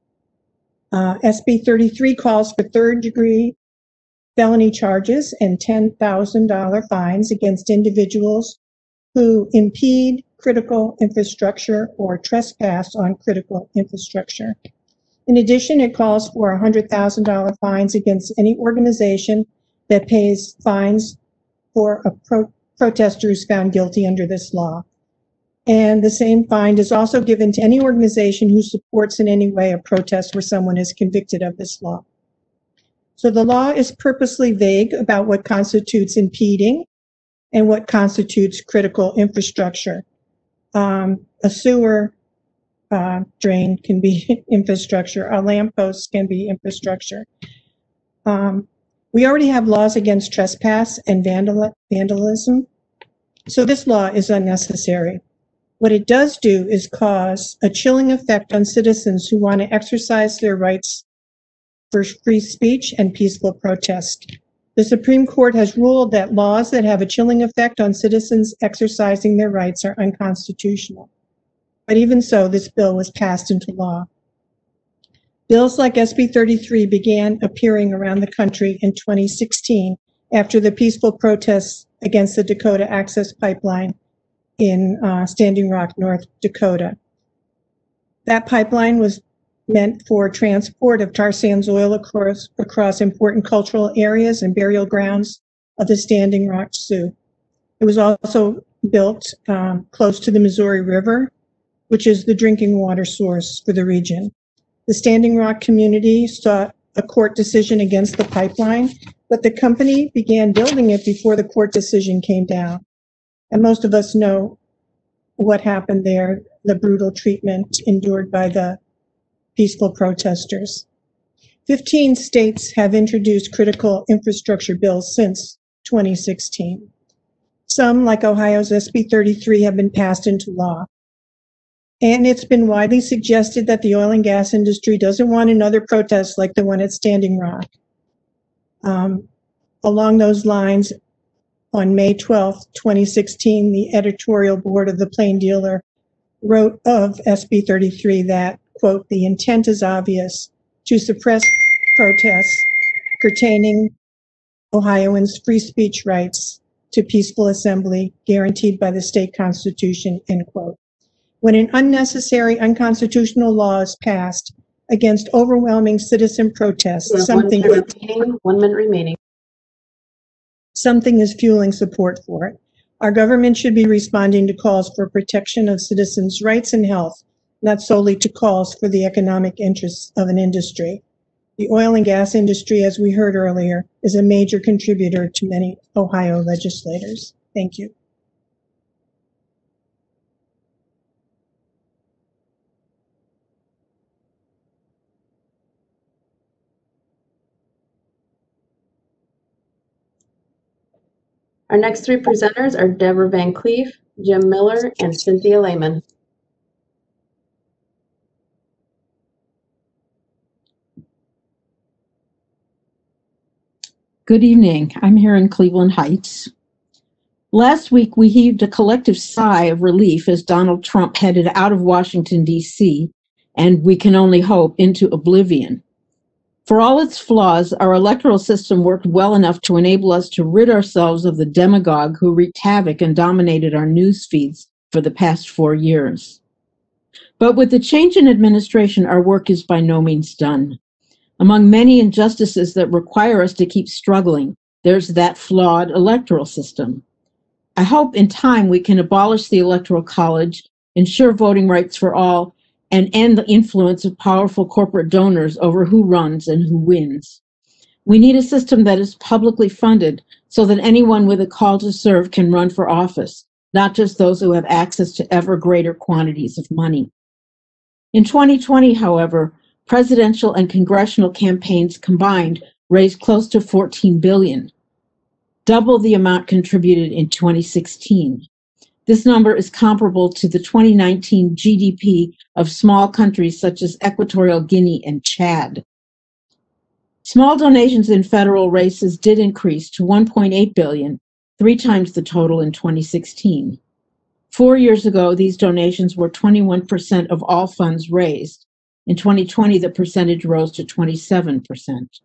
Uh, S B thirty-three calls for third-degree felony charges and ten thousand dollars fines against individuals who impede critical infrastructure or trespass on critical infrastructure. In addition, it calls for one hundred thousand dollars fines against any organization that pays fines for a pro- protester who's found guilty under this law. And the same fine is also given to any organization who supports in any way a protest where someone is convicted of this law. So the law is purposely vague about what constitutes impeding and what constitutes critical infrastructure. Um, a sewer uh, drain can be infrastructure. A lamppost can be infrastructure. Um, we already have laws against trespass and vandal- vandalism, so this law is unnecessary. What it does do is cause a chilling effect on citizens who want to exercise their rights for free speech and peaceful protest. The Supreme Court has ruled that laws that have a chilling effect on citizens exercising their rights are unconstitutional. But even so, this bill was passed into law. Bills like S B thirty-three began appearing around the country in twenty sixteen after the peaceful protests against the Dakota Access Pipeline in uh, Standing Rock, North Dakota. That pipeline was meant for transport of tar sands oil across, across important cultural areas and burial grounds of the Standing Rock Sioux. It was also built um, close to the Missouri River, which is the drinking water source for the region. The Standing Rock community sought a court decision against the pipeline, but the company began building it before the court decision came down. And most of us know what happened there, the brutal treatment endured by the peaceful protesters. fifteen states have introduced critical infrastructure bills since twenty sixteen. Some, like Ohio's S B thirty-three, have been passed into law. And it's been widely suggested that the oil and gas industry doesn't want another protest like the one at Standing Rock. Um, along those lines, on May twelfth, twenty sixteen, the editorial board of the Plain Dealer wrote of S B thirty-three that, quote, the intent is obvious, to suppress protests pertaining Ohioans' free speech rights to peaceful assembly guaranteed by the state constitution, end quote. When an unnecessary unconstitutional law is passed against overwhelming citizen protests,
One
something,
minute remaining. One minute remaining.
something is fueling support for it. Our government should be responding to calls for protection of citizens' rights and health, not solely to calls for the economic interests of an industry. The oil and gas industry, as we heard earlier, is a major contributor to many Ohio legislators. Thank you.
Our next three presenters are Deborah Van Cleef, Jim Miller, and Cynthia Lehman.
Good evening. I'm here in Cleveland Heights. Last week, we heaved a collective sigh of relief as Donald Trump headed out of Washington, D C, and we can only hope into oblivion. For all its flaws, our electoral system worked well enough to enable us to rid ourselves of the demagogue who wreaked havoc and dominated our news feeds for the past four years. But with the change in administration, our work is by no means done. Among many injustices that require us to keep struggling, there's that flawed electoral system. I hope in time we can abolish the Electoral College, ensure voting rights for all, and end the influence of powerful corporate donors over who runs and who wins. We need a system that is publicly funded so that anyone with a call to serve can run for office, not just those who have access to ever greater quantities of money. In twenty twenty, however, presidential and congressional campaigns combined raised close to fourteen billion dollars, double the amount contributed in twenty sixteen. This number is comparable to the twenty nineteen G D P of small countries such as Equatorial Guinea and Chad. Small donations in federal races did increase to one point eight billion dollars, three times the total in twenty sixteen. Four years ago, these donations were twenty-one percent of all funds raised. In twenty twenty, the percentage rose to twenty-seven percent.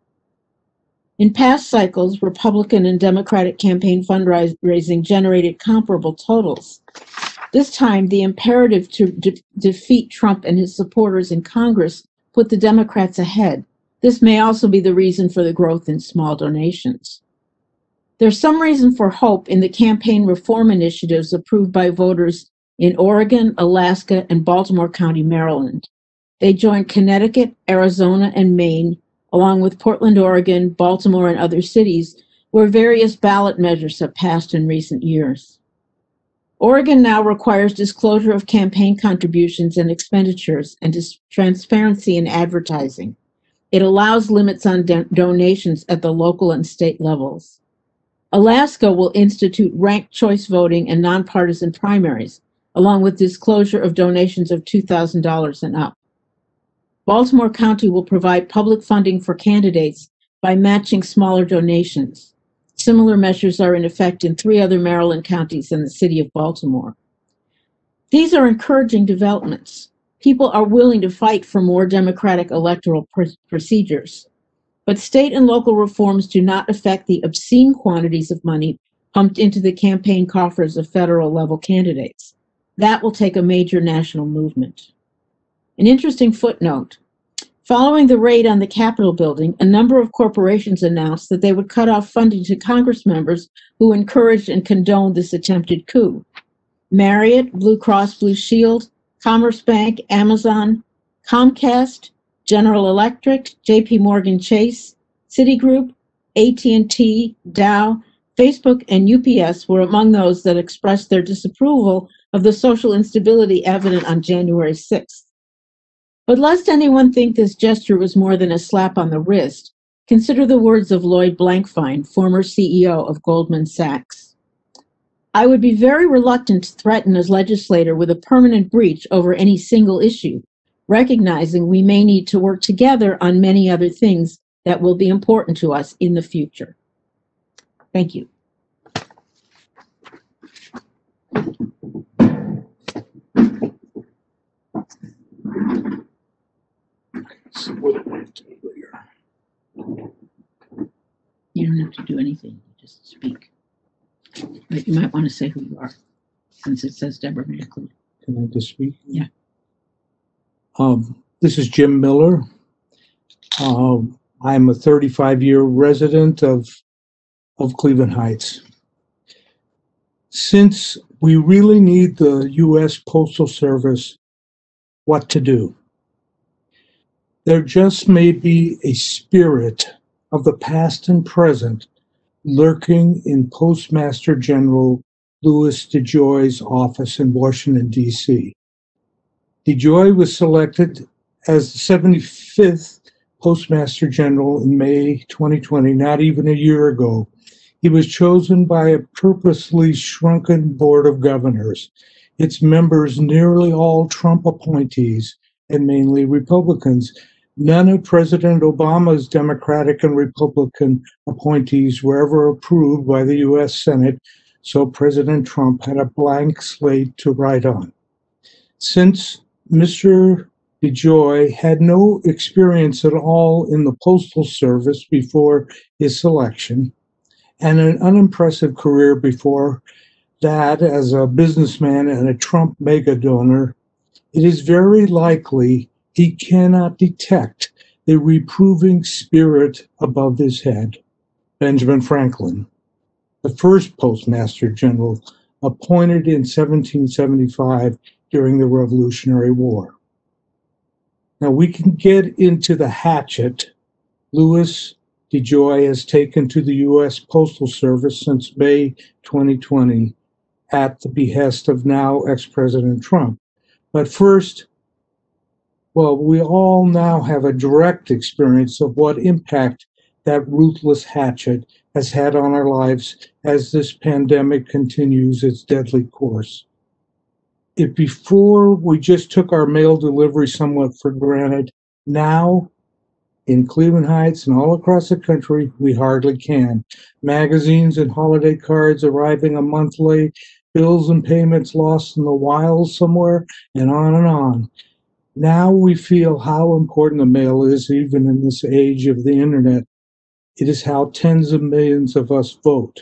In past cycles, Republican and Democratic campaign fundraising generated comparable totals. This time, the imperative to de- defeat Trump and his supporters in Congress put the Democrats ahead. This may also be the reason for the growth in small donations. There's some reason for hope in the campaign reform initiatives approved by voters in Oregon, Alaska, and Baltimore County, Maryland. They joined Connecticut, Arizona, and Maine, along with Portland, Oregon, Baltimore, and other cities, where various ballot measures have passed in recent years. Oregon now requires disclosure of campaign contributions and expenditures and dis- transparency in advertising. It allows limits on do- donations at the local and state levels. Alaska will institute ranked choice voting and nonpartisan primaries, along with disclosure of donations of two thousand dollars and up. Baltimore County will provide public funding for candidates by matching smaller donations. Similar measures are in effect in three other Maryland counties and the city of Baltimore. These are encouraging developments. People are willing to fight for more democratic electoral pr- procedures. But state and local reforms do not affect the obscene quantities of money pumped into the campaign coffers of federal level candidates. That will take a major national movement. An interesting footnote. Following the raid on the Capitol building, a number of corporations announced that they would cut off funding to Congress members who encouraged and condoned this attempted coup. Marriott, Blue Cross Blue Shield, Commerce Bank, Amazon, Comcast, General Electric, J P Morgan Chase, Citigroup, A T and T, Dow, Facebook, and U P S were among those that expressed their disapproval of the social instability evident on January sixth. But lest anyone think this gesture was more than a slap on the wrist, consider the words of Lloyd Blankfein, former C E O of Goldman Sachs. I would be very reluctant to threaten as legislator with a permanent breach over any single issue, recognizing we may need to work together on many other things that will be important to us in the future. Thank you. You don't have to do anything, just speak. But you might want to say who you are, since it says Deborah Macklin.
Can I just speak?
Yeah.
Um, this is Jim Miller. Um, I'm a thirty-five year resident of, of Cleveland Heights. Since we really need the U S Postal Service, what to do? There just may be a spirit of the past and present lurking in Postmaster General Louis DeJoy's office in Washington, D C DeJoy was selected as the seventy-fifth Postmaster General in May twenty twenty, not even a year ago. He was chosen by a purposely shrunken board of governors, its members nearly all Trump appointees and mainly Republicans. None of President Obama's Democratic and Republican appointees were ever approved by the U S Senate, so President Trump had a blank slate to write on. Since Mister DeJoy had no experience at all in the Postal Service before his selection, and an unimpressive career before that as a businessman and a Trump mega donor, it is very likely he cannot detect the reproving spirit above his head. Benjamin Franklin, the first Postmaster General, appointed in seventeen seventy-five during the Revolutionary War. Now we can get into the hatchet Louis DeJoy has taken to the U S Postal Service since May twenty twenty at the behest of now ex-President Trump. But first, well, we all now have a direct experience of what impact that ruthless hatchet has had on our lives as this pandemic continues its deadly course. If before we just took our mail delivery somewhat for granted, now in Cleveland Heights and all across the country, we hardly can. Magazines and holiday cards arriving a month late, bills and payments lost in the wilds somewhere, and on and on. Now we feel how important the mail is, even in this age of the internet. It is how tens of millions of us vote.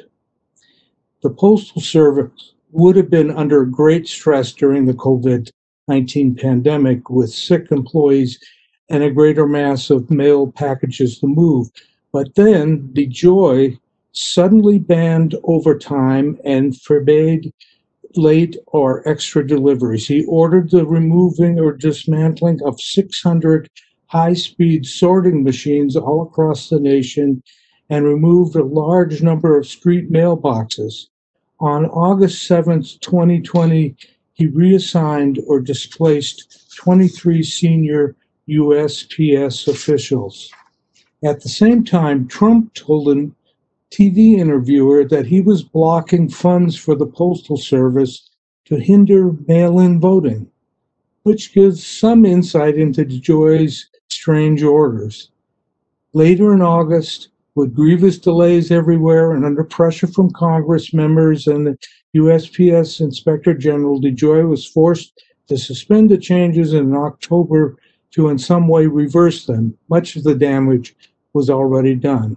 The Postal Service would have been under great stress during the COVID nineteen pandemic with sick employees and a greater mass of mail packages to move. But then DeJoy suddenly banned overtime and forbade late or extra deliveries. He ordered the removing or dismantling of six hundred high-speed sorting machines all across the nation and removed a large number of street mailboxes. On August seventh, twenty twenty, he reassigned or displaced twenty-three senior U S P S officials. At the same time, Trump told a T V interviewer that he was blocking funds for the Postal Service to hinder mail-in voting, which gives some insight into DeJoy's strange orders. Later in August, with grievous delays everywhere and under pressure from Congress members and the U S P S Inspector General, DeJoy was forced to suspend the changes in October to in some way reverse them. Much of the damage was already done.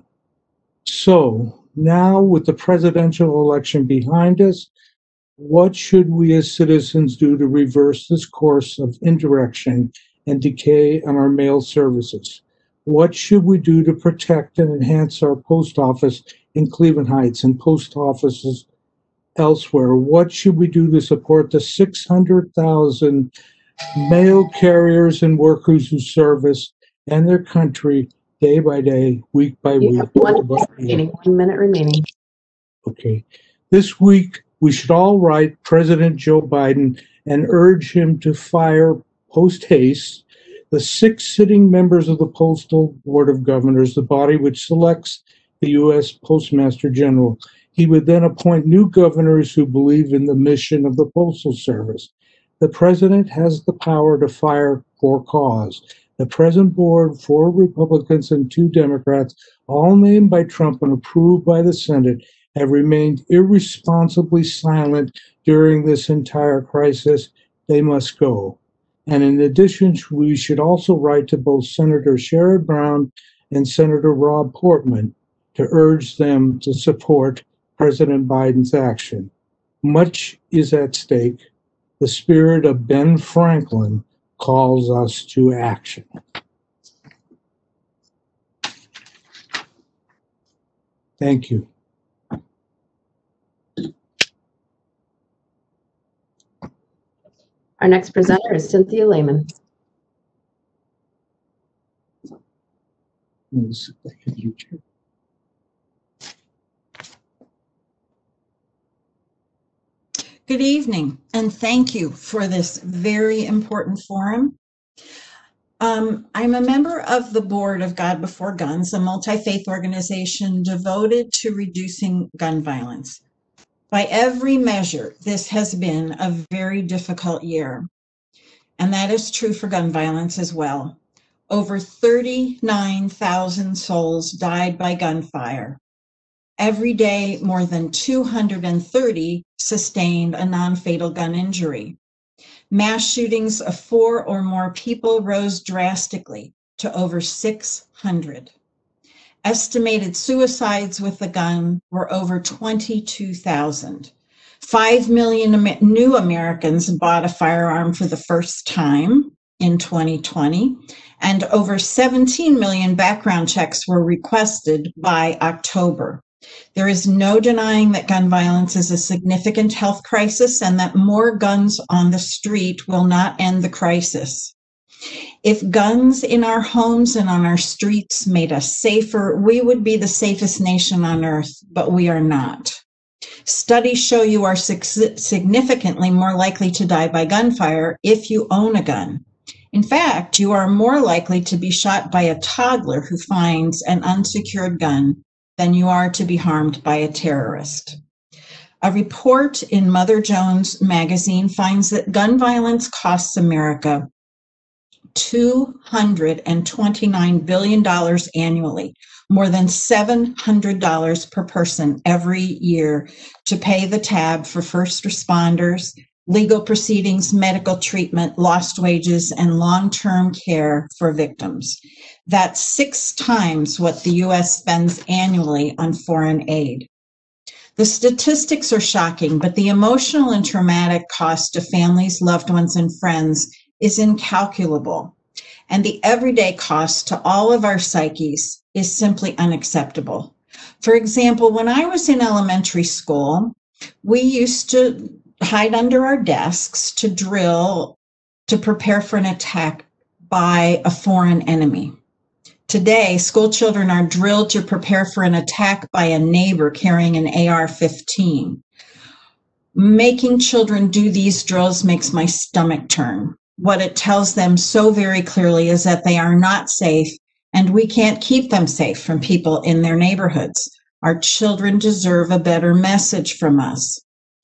So now with the presidential election behind us, what should we as citizens do to reverse this course of indirection and decay on our mail services? What should we do to protect and enhance our post office in Cleveland Heights and post offices elsewhere? What should we do to support the six hundred thousand mail carriers and workers who service and their country day by day, week by
You
week?
have one minute remaining. One minute remaining.
Okay. This week, we should all write President Joe Biden and urge him to fire post haste the six sitting members of the Postal Board of Governors, the body which selects the U S Postmaster General. He would then appoint new governors who believe in the mission of the Postal Service. The president has the power to fire for cause. The present board, four Republicans and two Democrats, all named by Trump and approved by the Senate, have remained irresponsibly silent during this entire crisis. They must go. And in addition, we should also write to both Senator Sherrod Brown and Senator Rob Portman to urge them to support President Biden's action. Much is at stake. The spirit of Ben Franklin calls us to action. Thank you.
Our next presenter is Cynthia Lehman.
Good evening, and thank you for this very important forum. Um, I'm a member of the board of God Before Guns, a multi-faith organization devoted to reducing gun violence. By every measure, this has been a very difficult year, and that is true for gun violence as well. Over thirty-nine thousand souls died by gunfire. Every day, more than two hundred thirty sustained a non-fatal gun injury. Mass shootings of four or more people rose drastically to over six hundred. Estimated suicides with the gun were over twenty-two thousand. Five million Amer- new Americans bought a firearm for the first time in twenty twenty, and over seventeen million background checks were requested by October. There is no denying that gun violence is a significant health crisis and that more guns on the street will not end the crisis. If guns in our homes and on our streets made us safer, we would be the safest nation on earth, but we are not. Studies show you are significantly more likely to die by gunfire if you own a gun. In fact, you are more likely to be shot by a toddler who finds an unsecured gun than you are to be harmed by a terrorist. A report in Mother Jones magazine finds that gun violence costs America two hundred twenty-nine billion dollars annually, more than seven hundred dollars per person every year, to pay the tab for first responders, legal proceedings, medical treatment, lost wages, and long-term care for victims. That's six times what the U S spends annually on foreign aid. The statistics are shocking, but the emotional and traumatic cost to families, loved ones, and friends is incalculable. And the everyday cost to all of our psyches is simply unacceptable. For example, when I was in elementary school, we used to hide under our desks to drill to prepare for an attack by a foreign enemy. Today, school children are drilled to prepare for an attack by a neighbor carrying an A R fifteen. Making children do these drills makes my stomach turn. What it tells them so very clearly is that they are not safe, and we can't keep them safe from people in their neighborhoods. Our children deserve a better message from us.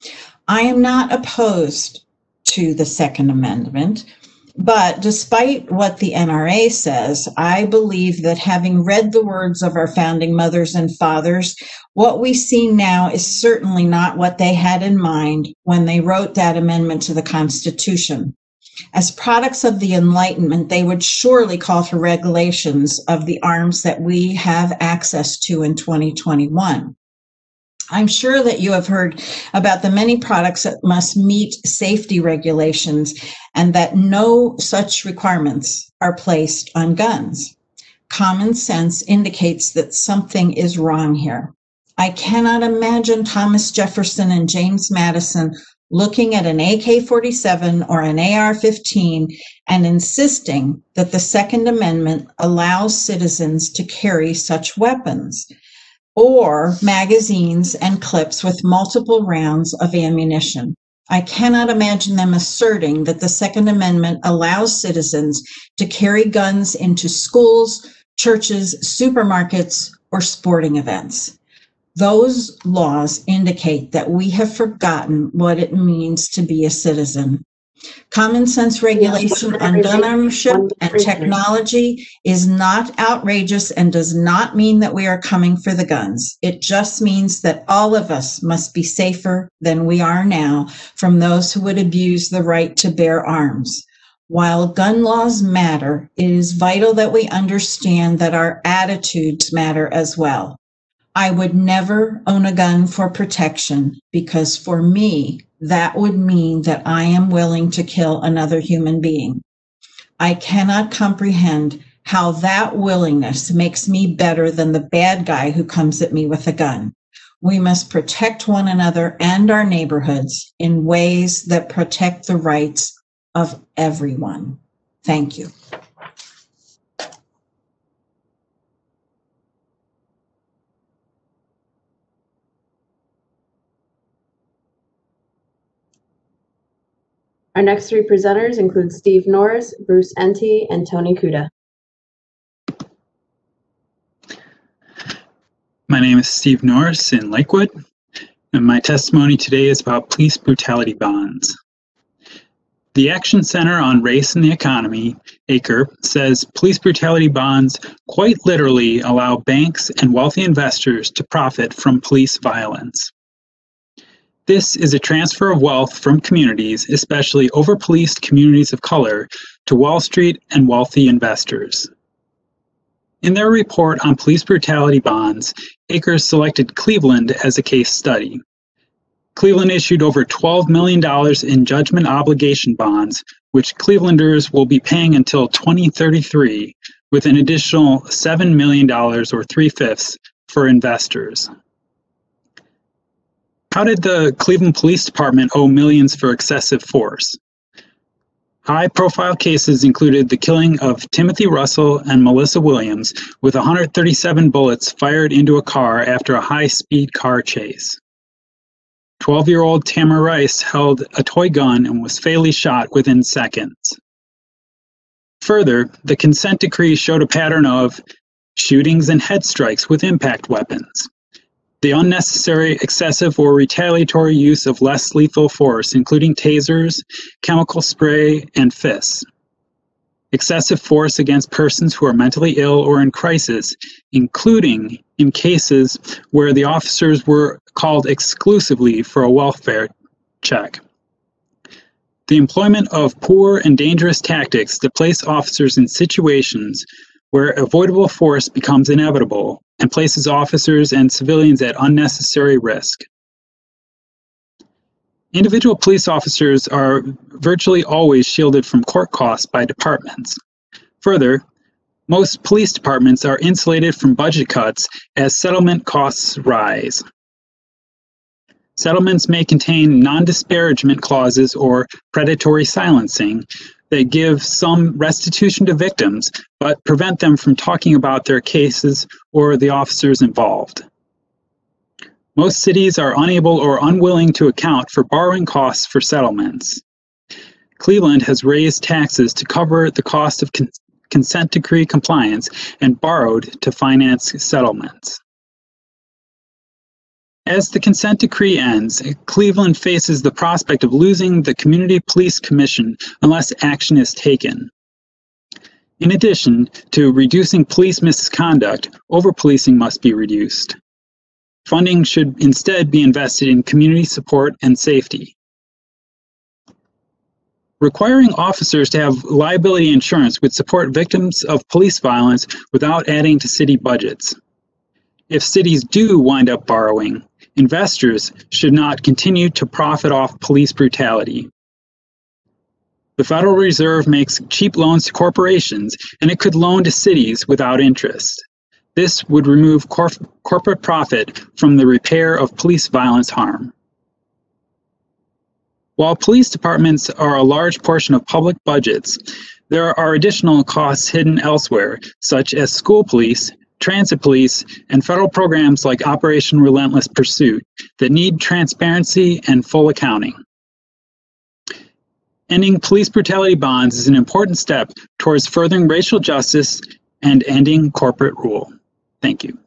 I am not opposed to the Second Amendment, but despite what the N R A says, I believe that having read the words of our founding mothers and fathers, what we see now is certainly not what they had in mind when they wrote that amendment to the Constitution. As products of the Enlightenment, they would surely call for regulations of the arms that we have access to in twenty twenty-one. I'm sure that you have heard about the many products that must meet safety regulations and that no such requirements are placed on guns. Common sense indicates that something is wrong here. I cannot imagine Thomas Jefferson and James Madison looking at an A K forty-seven or an A R fifteen and insisting that the Second Amendment allows citizens to carry such weapons, or magazines and clips with multiple rounds of ammunition. I cannot imagine them asserting that the Second Amendment allows citizens to carry guns into schools, churches, supermarkets, or sporting events. Those laws indicate that we have forgotten what it means to be a citizen. Common sense regulation on gun ownership and technology is not outrageous and does not mean that we are coming for the guns. It just means that all of us must be safer than we are now from those who would abuse the right to bear arms. While gun laws matter, it is vital that we understand that our attitudes matter as well. I would never own a gun for protection because for me, that would mean that I am willing to kill another human being. I cannot comprehend how that willingness makes me better than the bad guy who comes at me with a gun. We must protect one another and our neighborhoods in ways that protect the rights of everyone. Thank you.
Our next three presenters include Steve Norris, Bruce Enty, and Tony Kuda.
My name is Steve Norris in Lakewood, and my testimony today is about police brutality bonds. The Action Center on Race and the Economy, A C R, says police brutality bonds quite literally allow banks and wealthy investors to profit from police violence. This is a transfer of wealth from communities, especially over-policed communities of color, to Wall Street and wealthy investors. In their report on police brutality bonds, A C R selected Cleveland as a case study. Cleveland issued over twelve million dollars in judgment obligation bonds, which Clevelanders will be paying until twenty thirty-three, with an additional seven million dollars or three-fifths for investors. How did the Cleveland Police Department owe millions for excessive force? High-profile cases included the killing of Timothy Russell and Melissa Williams with one hundred thirty-seven bullets fired into a car after a high-speed car chase. twelve-year-old Tamara Rice held a toy gun and was fatally shot within seconds. Further, the consent decree showed a pattern of shootings and head strikes with impact weapons, the unnecessary, excessive, or retaliatory use of less lethal force, including tasers, chemical spray, and fists, excessive force against persons who are mentally ill or in crisis, including in cases where the officers were called exclusively for a welfare check. The employment of poor and dangerous tactics that place officers in situations where avoidable force becomes inevitable and places officers and civilians at unnecessary risk. Individual police officers are virtually always shielded from court costs by departments. Further, most police departments are insulated from budget cuts as settlement costs rise. Settlements may contain non-disparagement clauses or predatory silencing that give some restitution to victims, but prevent them from talking about their cases or the officers involved. Most cities are unable or unwilling to account for borrowing costs for settlements. Cleveland has raised taxes to cover the cost of con- consent decree compliance and borrowed to finance settlements. As the consent decree ends, Cleveland faces the prospect of losing the Community Police Commission unless action is taken. In addition to reducing police misconduct, over-policing must be reduced. Funding should instead be invested in community support and safety. Requiring officers to have liability insurance would support victims of police violence without adding to city budgets. If cities do wind up borrowing, investors should not continue to profit off police brutality. The Federal Reserve makes cheap loans to corporations, and it could loan to cities without interest. This would remove cor- corporate profit from the repair of police violence harm. While police departments are a large portion of public budgets, there are additional costs hidden elsewhere, such as school police, transit police, and federal programs like Operation Relentless Pursuit that need transparency and full accounting. Ending police brutality bonds is an important step towards furthering racial justice and ending corporate rule. Thank you.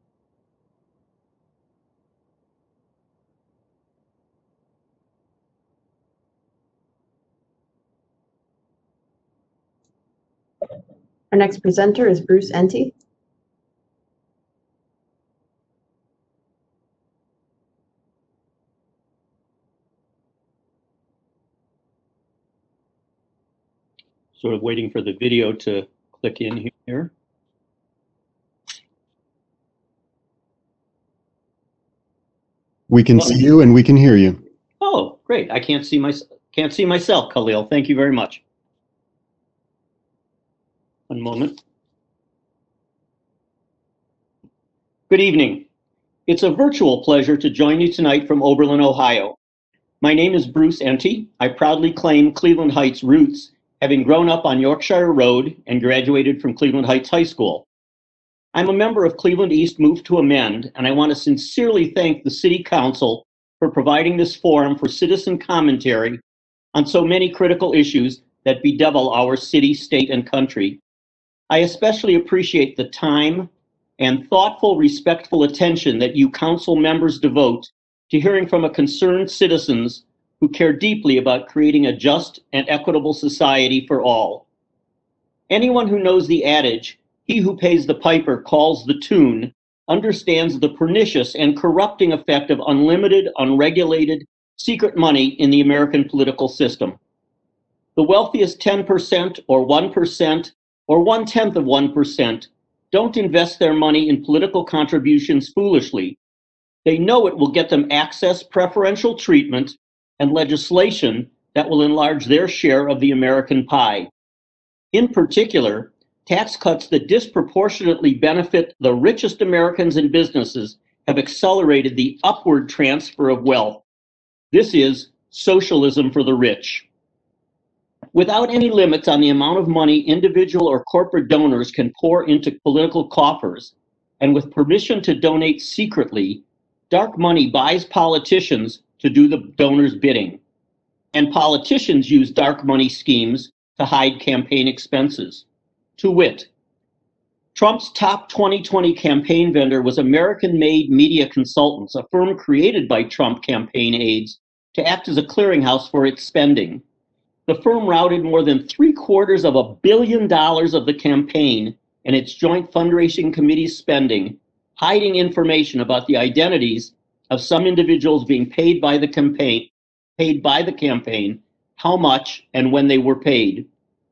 Our next presenter is Bruce Enty.
Sort of waiting for the video to click in here.
We can see you and we can hear you.
Oh, great. I can't see my can't see myself, Khalil. Thank you very much. One moment. Good evening. It's a virtual pleasure to join you tonight from Oberlin, Ohio. My name is Bruce Enty. I proudly claim Cleveland Heights roots, having grown up on Yorkshire Road and graduated from Cleveland Heights High School. I'm a member of Cleveland East Move to Amend, and I want to sincerely thank the City Council for providing this forum for citizen commentary on so many critical issues that bedevil our city, state, and country. I especially appreciate the time and thoughtful, respectful attention that you council members devote to hearing from a concerned citizens who care deeply about creating a just and equitable society for all. Anyone who knows the adage, "He who pays the piper calls the tune," understands the pernicious and corrupting effect of unlimited, unregulated, secret money in the American political system. The wealthiest ten percent or one percent or one-tenth of one percent don't invest their money in political contributions foolishly, They know it will get them access, preferential treatment, and legislation that will enlarge their share of the American pie. In particular, tax cuts that disproportionately benefit the richest Americans and businesses have accelerated the upward transfer of wealth. This is socialism for the rich. Without any limits on the amount of money individual or corporate donors can pour into political coffers, and with permission to donate secretly, dark money buys politicians to do the donors' bidding. And politicians use dark money schemes to hide campaign expenses. To wit, Trump's top twenty twenty campaign vendor was American-made Media Consultants, a firm created by Trump campaign aides to act as a clearinghouse for its spending. The firm routed more than three quarters of a billion dollars of the campaign and its joint fundraising committee's spending, hiding information about the identities of some individuals being paid by the campaign, paid by the campaign, how much, and when they were paid.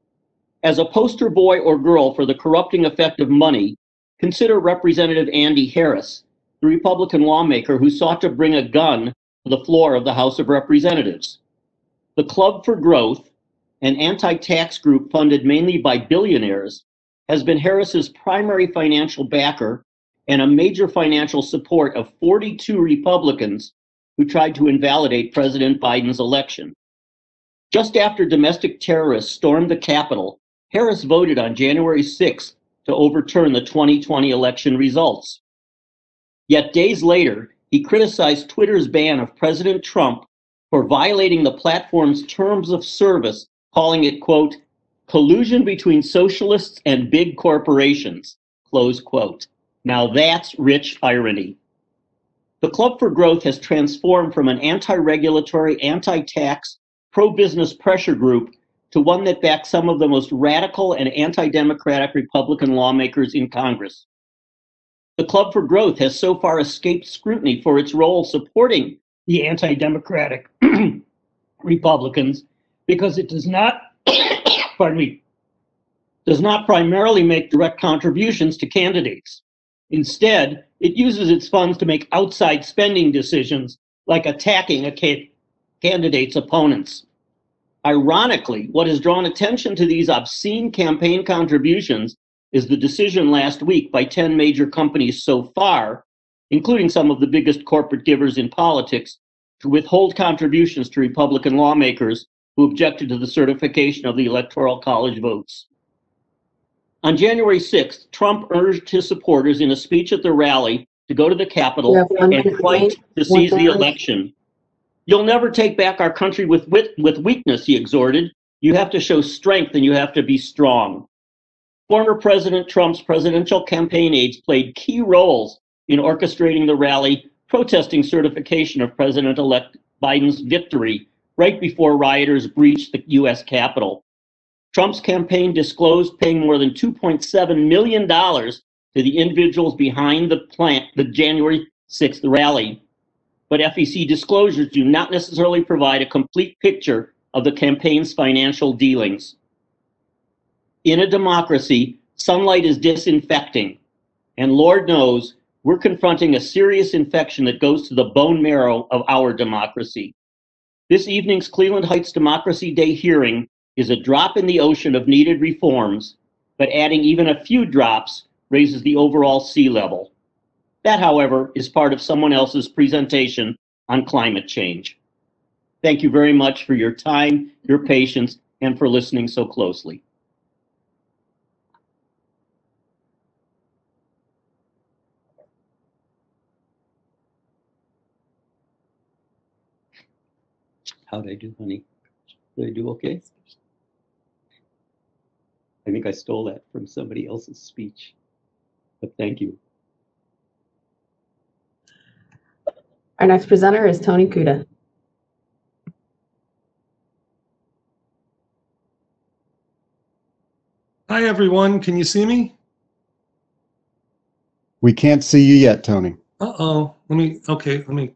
As a poster boy or girl for the corrupting effect of money, consider Representative Andy Harris, the Republican lawmaker who sought to bring a gun to the floor of the House of Representatives. The Club for Growth, an anti-tax group funded mainly by billionaires, has been Harris's primary financial backer and a major financial support of forty-two Republicans who tried to invalidate President Biden's election. Just after domestic terrorists stormed the Capitol, Harris voted on January sixth to overturn the twenty twenty election results. Yet days later, he criticized Twitter's ban of President Trump for violating the platform's terms of service, calling it, quote, collusion between socialists and big corporations, close quote. Now that's rich irony. The Club for Growth has transformed from an anti-regulatory, anti-tax, pro-business pressure group to one that backs some of the most radical and anti-democratic Republican lawmakers in Congress. The Club for Growth has so far escaped scrutiny for its role supporting the anti-democratic Republicans because it does not, pardon me, does not primarily make direct contributions to candidates. Instead, it uses its funds to make outside spending decisions like attacking a ca- candidate's opponents. Ironically, what has drawn attention to these obscene campaign contributions is the decision last week by ten major companies so far, including some of the biggest corporate givers in politics, to withhold contributions to Republican lawmakers who objected to the certification of the Electoral College votes. On January sixth, Trump urged his supporters in a speech at the rally to go to the Capitol and fight to seize the election. You'll never take back our country with, with, with weakness, he exhorted. You have to show strength and you have to be strong. Former President Trump's presidential campaign aides played key roles in orchestrating the rally, protesting certification of President-elect Biden's victory right before rioters breached the U S Capitol. Trump's campaign disclosed paying more than two point seven million dollars to the individuals behind the plant, the January sixth rally. But F E C disclosures do not necessarily provide a complete picture of the campaign's financial dealings. In a democracy, sunlight is disinfecting, and Lord knows we're confronting a serious infection that goes to the bone marrow of our democracy. This evening's Cleveland Heights Democracy Day hearing is a drop in the ocean of needed reforms, but adding even a few drops raises the overall sea level. That, however, is part of someone else's presentation on climate change. Thank you very much for your time, your patience, and for listening so closely. How'd I do, honey? Did I do okay? I think I stole that from somebody else's speech, but thank you.
Our next presenter is Tony Kuda.
Hi, everyone. Can you see me?
We can't see you yet, Tony.
Uh-oh. Let me, okay, let me.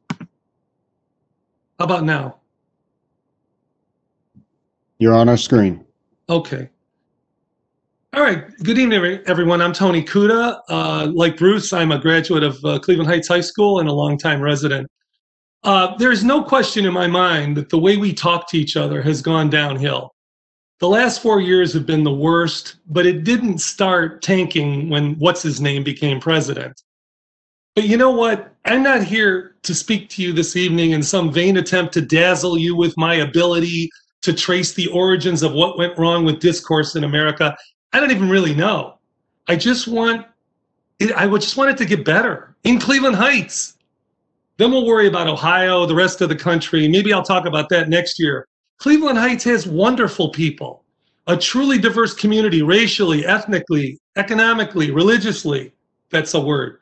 How about now?
You're on our screen.
Okay. All right. Good evening, everyone. I'm Tony Kuda. Uh, like Bruce, I'm a graduate of uh, Cleveland Heights High School and a longtime resident. Uh, there's no question in my mind that the way we talk to each other has gone downhill. The last four years have been the worst, but it didn't start tanking when what's-his-name became president. But you know what? I'm not here to speak to you this evening in some vain attempt to dazzle you with my ability to trace the origins of what went wrong with discourse in America. I don't even really know. I just want it, I would just want it to get better in Cleveland Heights. Then we'll worry about Ohio, the rest of the country. Maybe I'll talk about that next year. Cleveland Heights has wonderful people, a truly diverse community, racially, ethnically, economically, religiously. That's a word.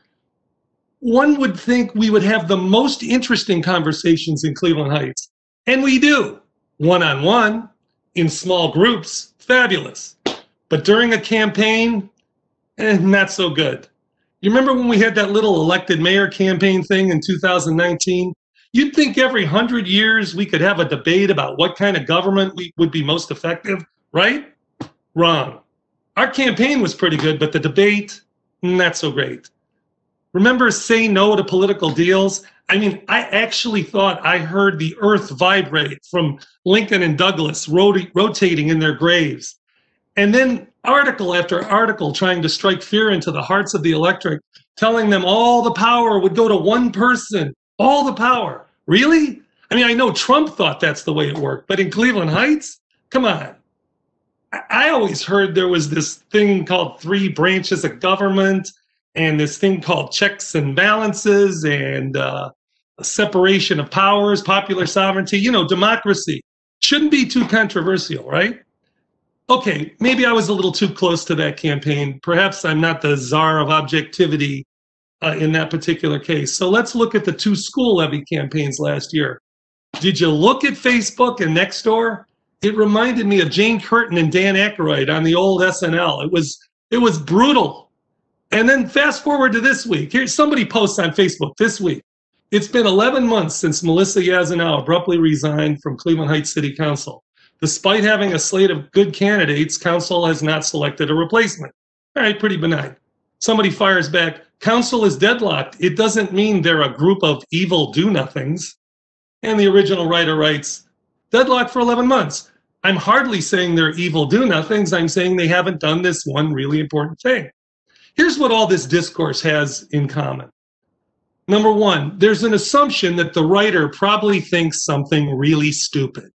One would think we would have the most interesting conversations in Cleveland Heights. And we do, one-on-one, in small groups, fabulous. But during a campaign, eh, not so good. You remember when we had that little elected mayor campaign thing in two thousand nineteen? You'd think every hundred years we could have a debate about what kind of government we, would be most effective, right? Wrong. Our campaign was pretty good, but the debate, not so great. Remember Say No to Political Deals? I mean, I actually thought I heard the earth vibrate from Lincoln and Douglas rot- rotating in their graves. And then article after article trying to strike fear into the hearts of the electorate, telling them all the power would go to one person, all the power. Really? I mean, I know Trump thought that's the way it worked, but in Cleveland Heights, come on. I, I always heard there was this thing called three branches of government and this thing called checks and balances and uh, a separation of powers, popular sovereignty, you know, democracy. Shouldn't be too controversial, right? Okay, maybe I was a little too close to that campaign. Perhaps I'm not the czar of objectivity uh, in that particular case. So let's look at the two school levy campaigns last year. Did you look at Facebook and Nextdoor? It reminded me of Jane Curtin and Dan Aykroyd on the old S N L. It was it was brutal. And then fast forward to this week. Here's somebody posts on Facebook this week. It's been eleven months since Melissa Yazanow abruptly resigned from Cleveland Heights City Council. Despite having a slate of good candidates, council has not selected a replacement. All right, pretty benign. Somebody fires back, council is deadlocked. It doesn't mean they're a group of evil do-nothings. And the original writer writes, deadlocked for eleven months. I'm hardly saying they're evil do-nothings. I'm saying they haven't done this one really important thing. Here's what all this discourse has in common. Number one, there's an assumption that the writer probably thinks something really stupid.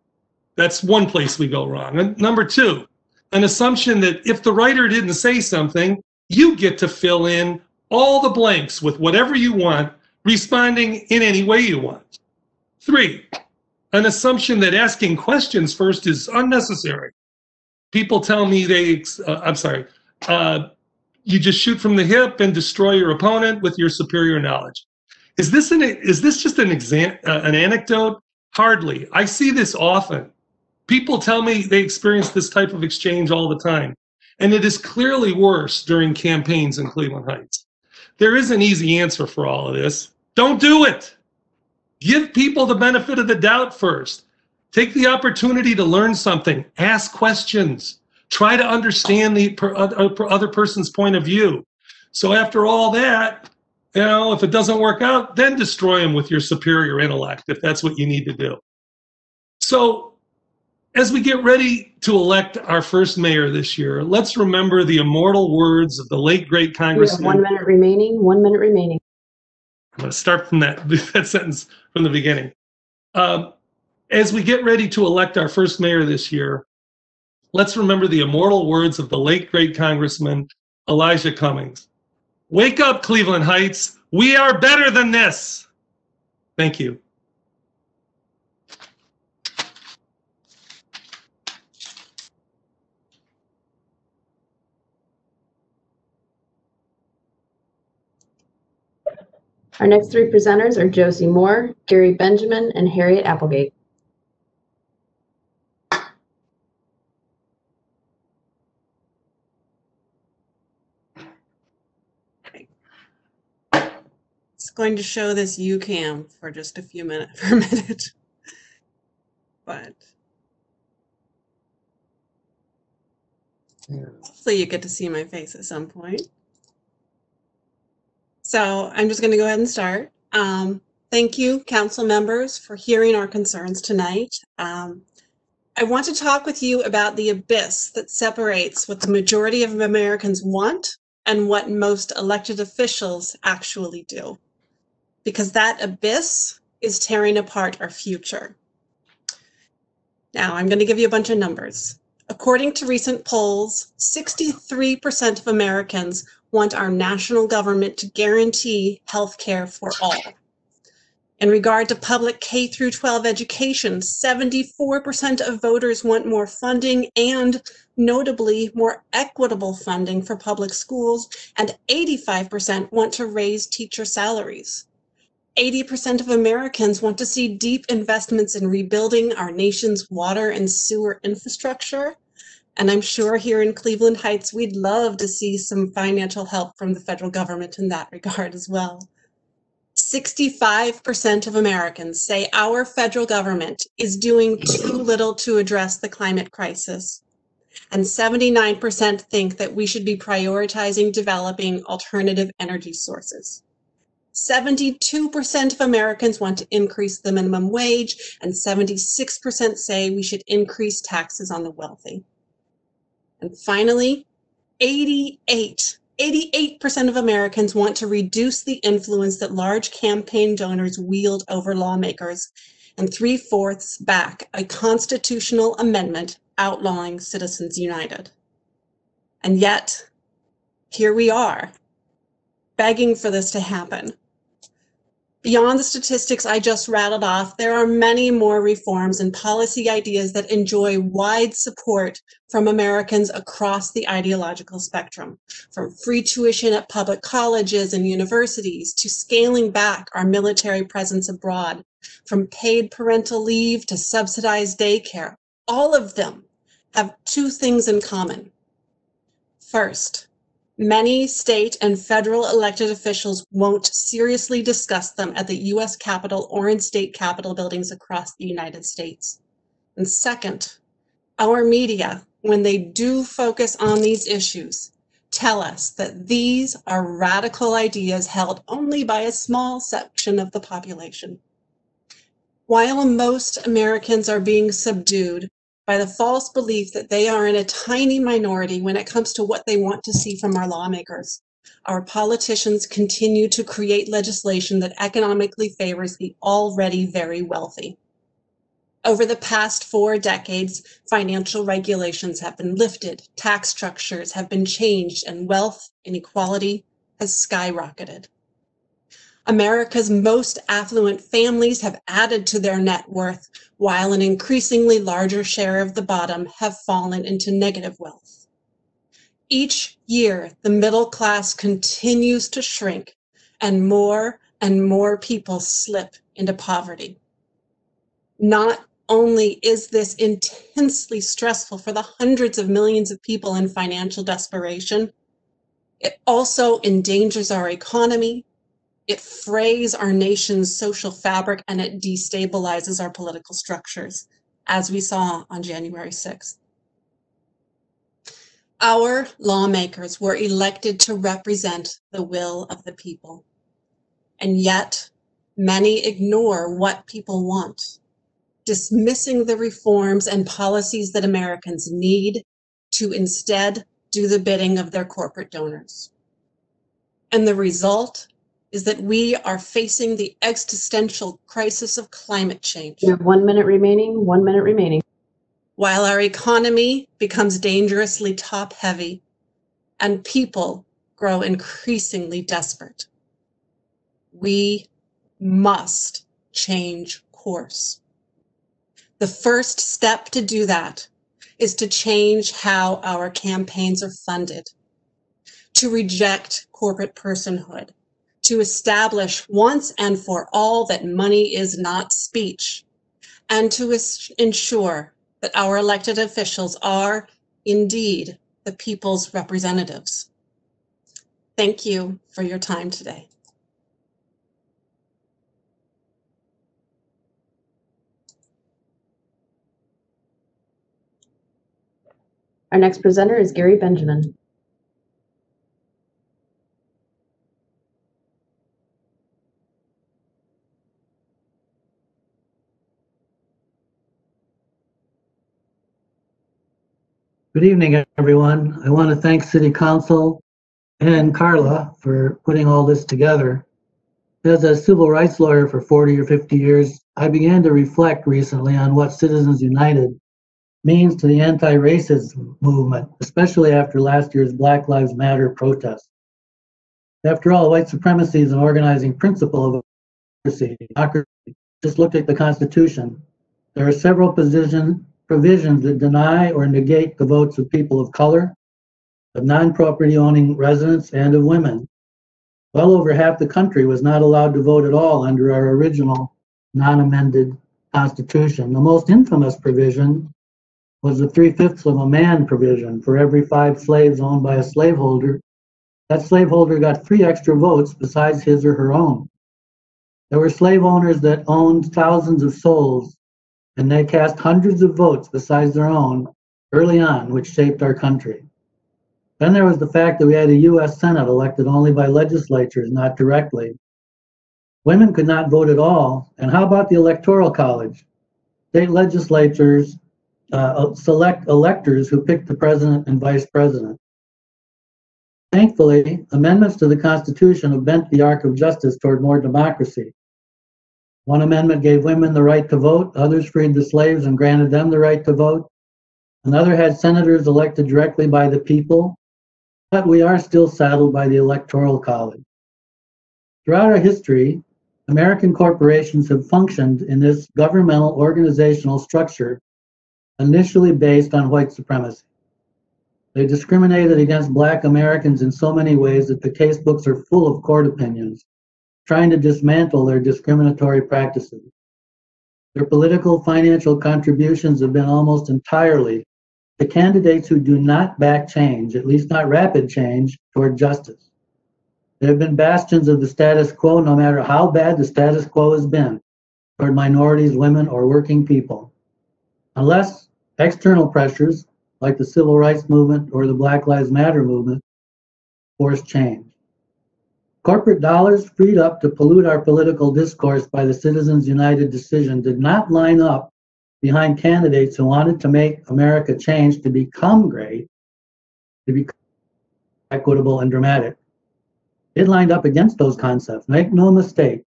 That's one place we go wrong. And number two, an assumption that if the writer didn't say something, you get to fill in all the blanks with whatever you want, responding in any way you want. Three, an assumption that asking questions first is unnecessary. People tell me they, uh, I'm sorry, uh, you just shoot from the hip and destroy your opponent with your superior knowledge. Is this an, is this just an exam, uh, an anecdote? Hardly. I see this often. People tell me they experience this type of exchange all the time, and it is clearly worse during campaigns in Cleveland Heights. There is an easy answer for all of this. Don't do it. Give people the benefit of the doubt first. Take the opportunity to learn something. Ask questions. Try to understand the per, other person's point of view. So after all that, you know, if it doesn't work out, then destroy them with your superior intellect, if that's what you need to do. So as we get ready to elect our first mayor this year, let's remember the immortal words of the late, great Congressman.
One minute remaining, one minute remaining.
I'm going to start from that, that sentence from the beginning. Um, as we get ready to elect our first mayor this year, let's remember the immortal words of the late, great Congressman Elijah Cummings. Wake up, Cleveland Heights. We are better than this. Thank you.
Our next three presenters are Josie Moore, Gary Benjamin, and Harriet Applegate.
It's going to show this U CAM for just a few minutes, for a minute, but Hopefully you get to see my face at some point. So I'm just going to go ahead and start. Um, thank you, council members, for hearing our concerns tonight. Um, I want to talk with you about the abyss that separates what the majority of Americans want and what most elected officials actually do, because that abyss is tearing apart our future. Now, I'm going to give you a bunch of numbers. According to recent polls, sixty-three percent of Americans want our national government to guarantee health care for all. In regard to public K through twelve education, seventy-four percent of voters want more funding and, notably, more equitable funding for public schools, and eighty-five percent want to raise teacher salaries. eighty percent of Americans want to see deep investments in rebuilding our nation's water and sewer infrastructure. And I'm sure here in Cleveland Heights, we'd love to see some financial help from the federal government in that regard as well. sixty-five percent of Americans say our federal government is doing too little to address the climate crisis. And seventy-nine percent think that we should be prioritizing developing alternative energy sources. seventy-two percent of Americans want to increase the minimum wage, and seventy-six percent say we should increase taxes on the wealthy. And finally, eighty-eight, eighty-eight percent of Americans want to reduce the influence that large campaign donors wield over lawmakers, and three-fourths back a constitutional amendment outlawing Citizens United. And yet, here we are, begging for this to happen. Beyond the statistics I just rattled off, there are many more reforms and policy ideas that enjoy wide support from Americans across the ideological spectrum, from free tuition at public colleges and universities to scaling back our military presence abroad, from paid parental leave to subsidized daycare. All of them have two things in common. First, many state and federal elected officials won't seriously discuss them at the U S Capitol or in state Capitol buildings across the United States. And second, our media, when they do focus on these issues, tell us that these are radical ideas held only by a small section of the population. While most Americans are being subdued by the false belief that they are in a tiny minority when it comes to what they want to see from our lawmakers, our politicians continue to create legislation that economically favors the already very wealthy. Over the past four decades, financial regulations have been lifted, tax structures have been changed, and wealth inequality has skyrocketed. America's most affluent families have added to their net worth, while an increasingly larger share of the bottom have fallen into negative wealth. Each year, the middle class continues to shrink, and more and more people slip into poverty. Not only is this intensely stressful for the hundreds of millions of people in financial desperation, it also endangers our economy. It frays our nation's social fabric, and it destabilizes our political structures, as we saw on January sixth. Our lawmakers were elected to represent the will of the people, and yet many ignore what people want, dismissing the reforms and policies that Americans need to instead do the bidding of their corporate donors. And the result is that we are facing the existential crisis of climate change.
You have one minute remaining, one minute remaining.
While our economy becomes dangerously top-heavy and people grow increasingly desperate, we must change course. The first step to do that is to change how our campaigns are funded, to reject corporate personhood, to establish once and for all that money is not speech, and to ensure that our elected officials are indeed the people's representatives. Thank you for your time today.
Our next presenter is Gary Benjamin.
Good evening, everyone. I want to thank City Council and Carla for putting all this together. As a civil rights lawyer for forty or fifty years, I began to reflect recently on what Citizens United means to the anti-racism movement, especially after last year's Black Lives Matter protests. After all, white supremacy is an organizing principle of democracy. Just look at the Constitution. There are several position, provisions that deny or negate the votes of people of color, of non-property owning residents, and of women. Well over half the country was not allowed to vote at all under our original non-amended Constitution. The most infamous provision was the three-fifths of a man provision. For every five slaves owned by a slaveholder, that slaveholder got three extra votes besides his or her own. There were slave owners that owned thousands of souls, and they cast hundreds of votes besides their own early on, which shaped our country. Then there was the fact that we had a U S Senate elected only by legislatures, not directly. Women could not vote at all. And how about the Electoral College? State legislatures uh, select electors who pick the president and vice president. Thankfully, amendments to the Constitution have bent the arc of justice toward more democracy. One amendment gave women the right to vote, others freed the slaves and granted them the right to vote. Another had senators elected directly by the people, but we are still saddled by the Electoral College. Throughout our history, American corporations have functioned in this governmental organizational structure initially based on white supremacy. They discriminated against Black Americans in so many ways that the casebooks are full of court opinions, trying to dismantle their discriminatory practices. Their political financial contributions have been almost entirely to candidates who do not back change, at least not rapid change, toward justice. They have been bastions of the status quo, no matter how bad the status quo has been, toward minorities, women, or working people. Unless external pressures, like the Civil Rights Movement or the Black Lives Matter movement, force change. Corporate dollars freed up to pollute our political discourse by the Citizens United decision did not line up behind candidates who wanted to make America change to become great, to become equitable and dramatic. It lined up against those concepts. Make no mistake.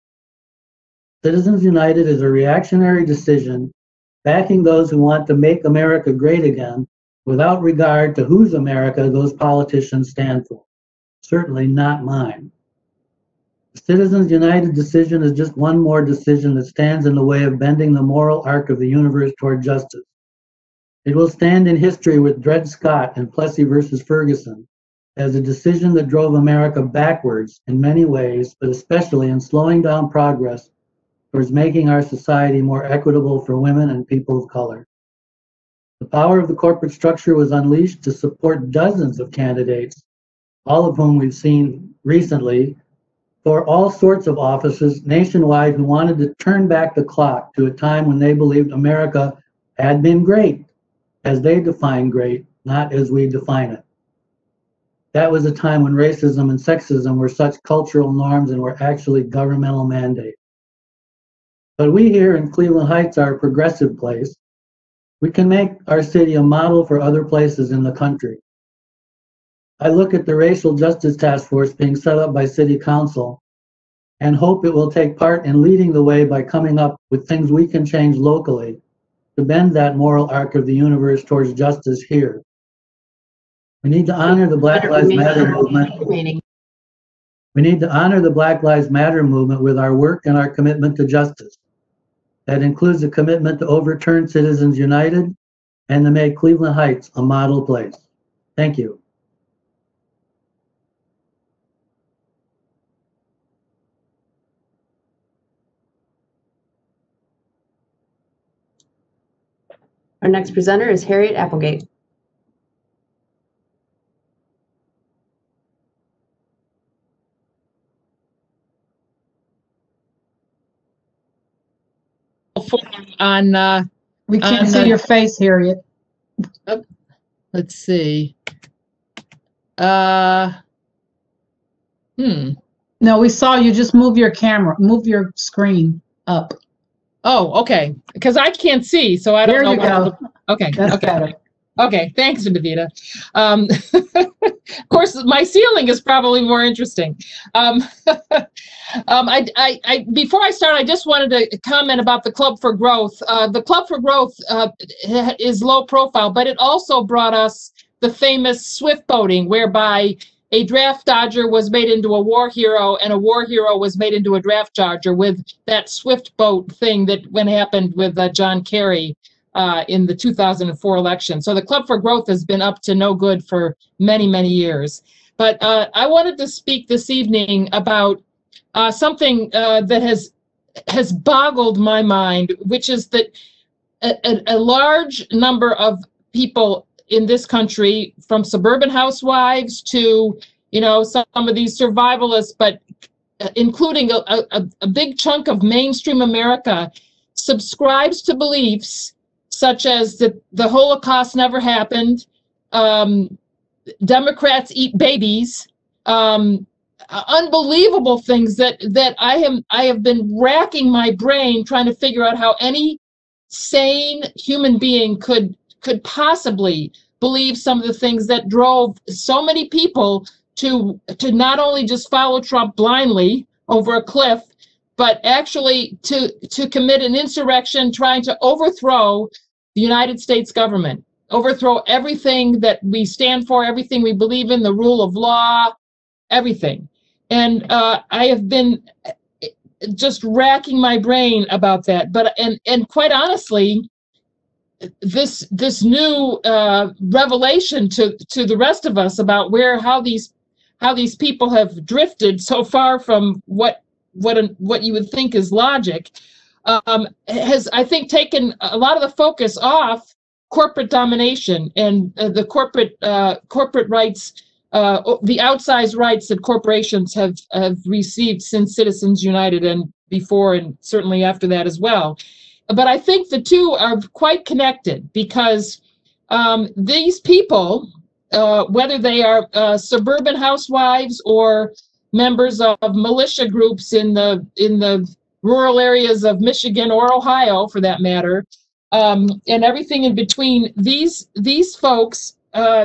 Citizens United is a reactionary decision backing those who want to make America great again without regard to whose America those politicians stand for. Certainly not mine. The Citizens United decision is just one more decision that stands in the way of bending the moral arc of the universe toward justice. It will stand in history with Dred Scott and Plessy versus Ferguson as a decision that drove America backwards in many ways, but especially in slowing down progress towards making our society more equitable for women and people of color. The power of the corporate structure was unleashed to support dozens of candidates, all of whom we've seen recently, for all sorts of offices nationwide who wanted to turn back the clock to a time when they believed America had been great, as they define great, not as we define it. That was a time when racism and sexism were such cultural norms and were actually governmental mandates. But we here in Cleveland Heights are a progressive place. We can make our city a model for other places in the country. I look at the Racial Justice Task Force being set up by City Council and hope it will take part in leading the way by coming up with things we can change locally to bend that moral arc of the universe towards justice here. We need to honor the Black Lives Matter movement. We need to honor the Black Lives Matter movement with our work and our commitment to justice. That includes a commitment to overturn Citizens United and to make Cleveland Heights a model place. Thank you.
Our next presenter is Harriet Applegate.
On uh,
We can't
on
see
the-
your face, Harriet.
Oh,
let's see. Uh, hmm.
No, we saw you. Just move your camera, move your screen up.
Oh, okay. Because I can't see, so I don't
There
know.
you
what
go.
to- Okay.
That's
okay.
better.
Okay. Thanks, Davida. Um, of course, my ceiling is probably more interesting. Um, um, I, I, I, before I start, I just wanted to comment about the Club for Growth. Uh, the Club for Growth uh, is low profile, but it also brought us the famous Swift boating, whereby a draft dodger was made into a war hero and a war hero was made into a draft dodger with that Swift boat thing that when happened with uh, John Kerry uh, in the two thousand four election. So the Club for Growth has been up to no good for many, many years. But uh, I wanted to speak this evening about uh, something uh, that has has boggled my mind, which is that a, a, a large number of people in this country, from suburban housewives to, you know, some of these survivalists, but including a, a, a big chunk of mainstream America, subscribes to beliefs such as that the Holocaust never happened, um, Democrats eat babies, um, unbelievable things that that I am I have been racking my brain trying to figure out how any sane human being could could possibly believe some of the things that drove so many people to to not only just follow Trump blindly over a cliff, but actually to to commit an insurrection trying to overthrow the United States government, overthrow everything that we stand for, everything we believe in, the rule of law, everything. And uh, I have been just racking my brain about that. But and and quite honestly, this this new uh, revelation to to the rest of us about where how these how these people have drifted so far from what what an, what you would think is logic um, has, I think, taken a lot of the focus off corporate domination and uh, the corporate uh, corporate rights, uh, the outsized rights that corporations have have received since Citizens United and before, and certainly after that as well. But I think the two are quite connected because um, these people, uh, whether they are uh, suburban housewives or members of militia groups in the in the rural areas of Michigan or Ohio, for that matter, um, and everything in between, these these folks uh,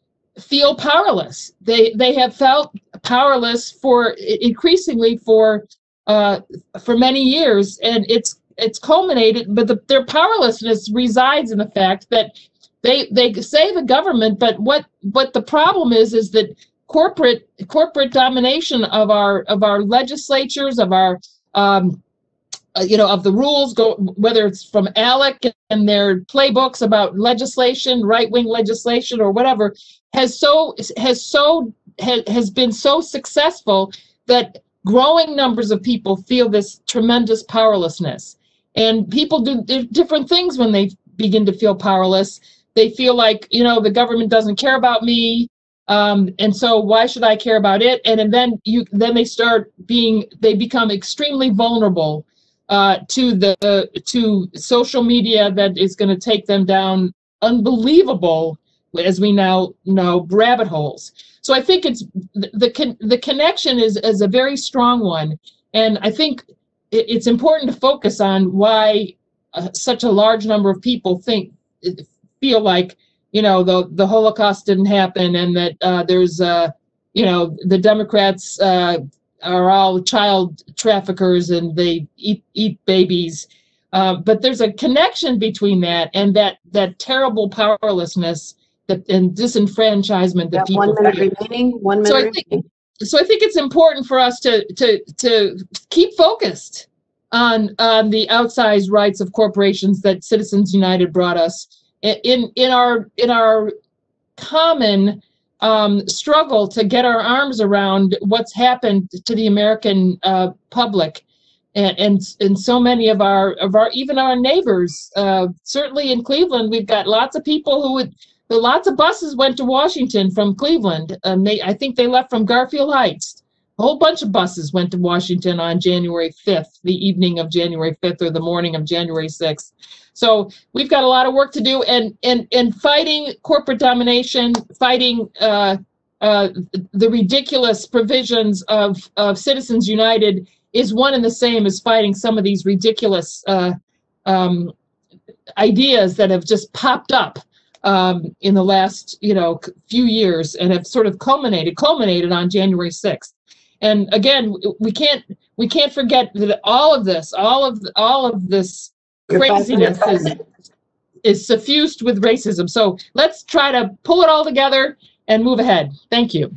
feel powerless. They they have felt powerless for increasingly for uh, for many years, and it's it's culminated, but the, their powerlessness resides in the fact that they they say the government, but what what the problem is is that corporate corporate domination of our of our legislatures, of our um, uh, you know, of the rules, go whether it's from ALEC and their playbooks about legislation, right wing legislation, or whatever, has so has so has, has been so successful that growing numbers of people feel this tremendous powerlessness. And people do different things when they begin to feel powerless. They feel like, you know, the government doesn't care about me, um, and so why should I care about it? And, and then you then they start being they become extremely vulnerable uh, to the uh, to social media that is going to take them down unbelievable, as we now know, rabbit holes. So I think it's the the, con the connection is is a very strong one, and I think it's important to focus on why uh, such a large number of people think feel like, you know, the the Holocaust didn't happen, and that uh, there's uh, you know, the Democrats uh, are all child traffickers and they eat eat babies. Uh, but there's a connection between that and that that terrible powerlessness that and disenfranchisement that people
one minute
feel.
remaining. One minute
So I
remaining.
think, so I think it's important for us to to to keep focused on on the outsized rights of corporations that Citizens United brought us in in our in our common um, struggle to get our arms around what's happened to the American uh, public, and, and and so many of our of our even our neighbors. Uh, certainly in Cleveland, we've got lots of people who would. Lots of buses went to Washington from Cleveland. Um, they, I think they left from Garfield Heights. A whole bunch of buses went to Washington on January fifth, the evening of January fifth or the morning of January sixth. So we've got a lot of work to do, and and and fighting corporate domination, fighting uh, uh, the ridiculous provisions of of Citizens United is one and the same as fighting some of these ridiculous uh, um, ideas that have just popped up um, in the last, you know, few years and have sort of culminated culminated on January sixth. And again, we can't we can't forget that all of this, all of all of this craziness is, is suffused with racism. So let's try to pull it all together and move ahead. Thank you.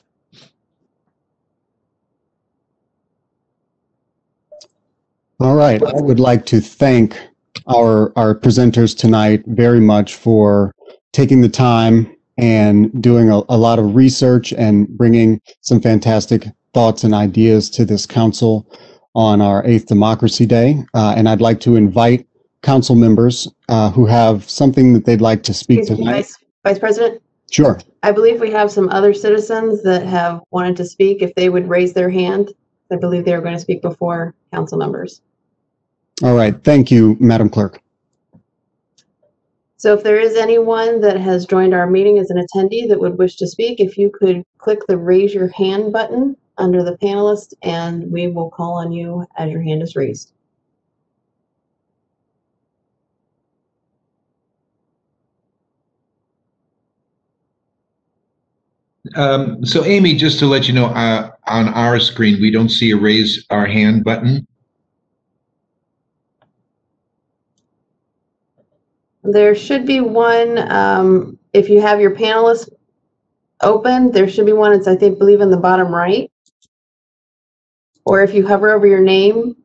All right. I would like to thank our our presenters tonight very much for taking the time and doing a, a lot of research and bringing some fantastic thoughts and ideas to this council on our eighth Democracy Day. Uh, and I'd like to invite council members uh, who have something that they'd like to speak
Excuse me,
tonight.
Vice, Vice President?
Sure.
I believe we have some other citizens that have wanted to speak. If they would raise their hand, I believe they were going to speak before council members.
All right. Thank you, Madam Clerk.
So if there is anyone that has joined our meeting as an attendee that would wish to speak, if you could click the raise your hand button under the panelist, and we will call on you as your hand is raised.
Um, so Amy, just to let you know, uh, on our screen, we don't see a raise our hand button.
There should be one, um, if you have your panelists open, there should be one, it's I think, believe in the bottom right. Or if you hover over your name.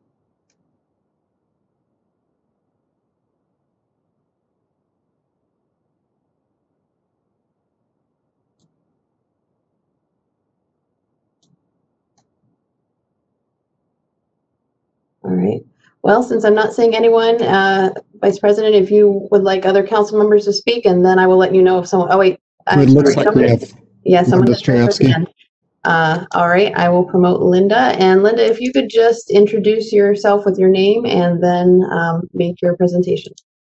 All right. Well, since I'm not seeing anyone, uh, Vice President, if you would like other council members to speak, and then I will let you know if someone, oh wait.
It looks like we have
Yeah, someone
Linda
just raised their
Strayevsky.
hand. Uh, all right, I will promote Linda. And Linda, if you could just introduce yourself with your name and then um, make your presentation.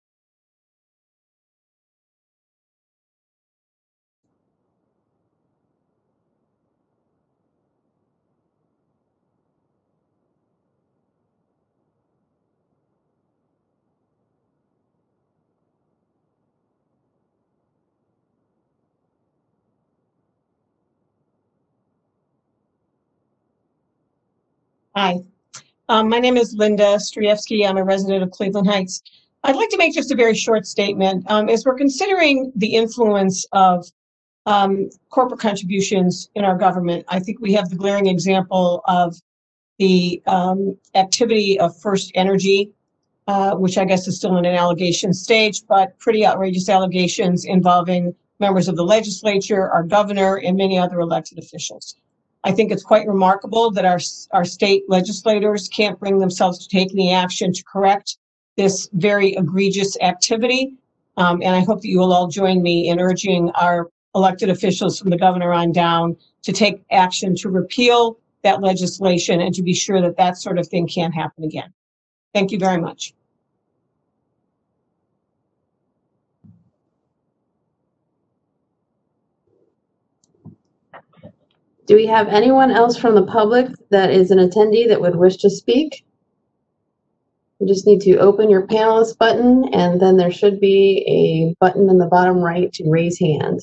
Hi, um, my name is Linda Strayevsky. I'm a resident of Cleveland Heights. I'd like to make just a very short statement. Um, as we're considering the influence of um, corporate contributions in our government, I think we have the glaring example of the um, activity of First Energy, uh, which I guess is still in an allegation stage, but pretty outrageous allegations involving members of the legislature, our governor, and many other elected officials. I think it's quite remarkable that our, our state legislators can't bring themselves to take any action to correct this very egregious activity. Um, and I hope that you will all join me in urging our elected officials from the governor on down to take action to repeal that legislation and to be sure that that sort of thing can't happen again. Thank you very much.
Do we have anyone else from the public that is an attendee that would wish to speak? You just need to open your panelist button, and then there should be a button in the bottom right to raise hand.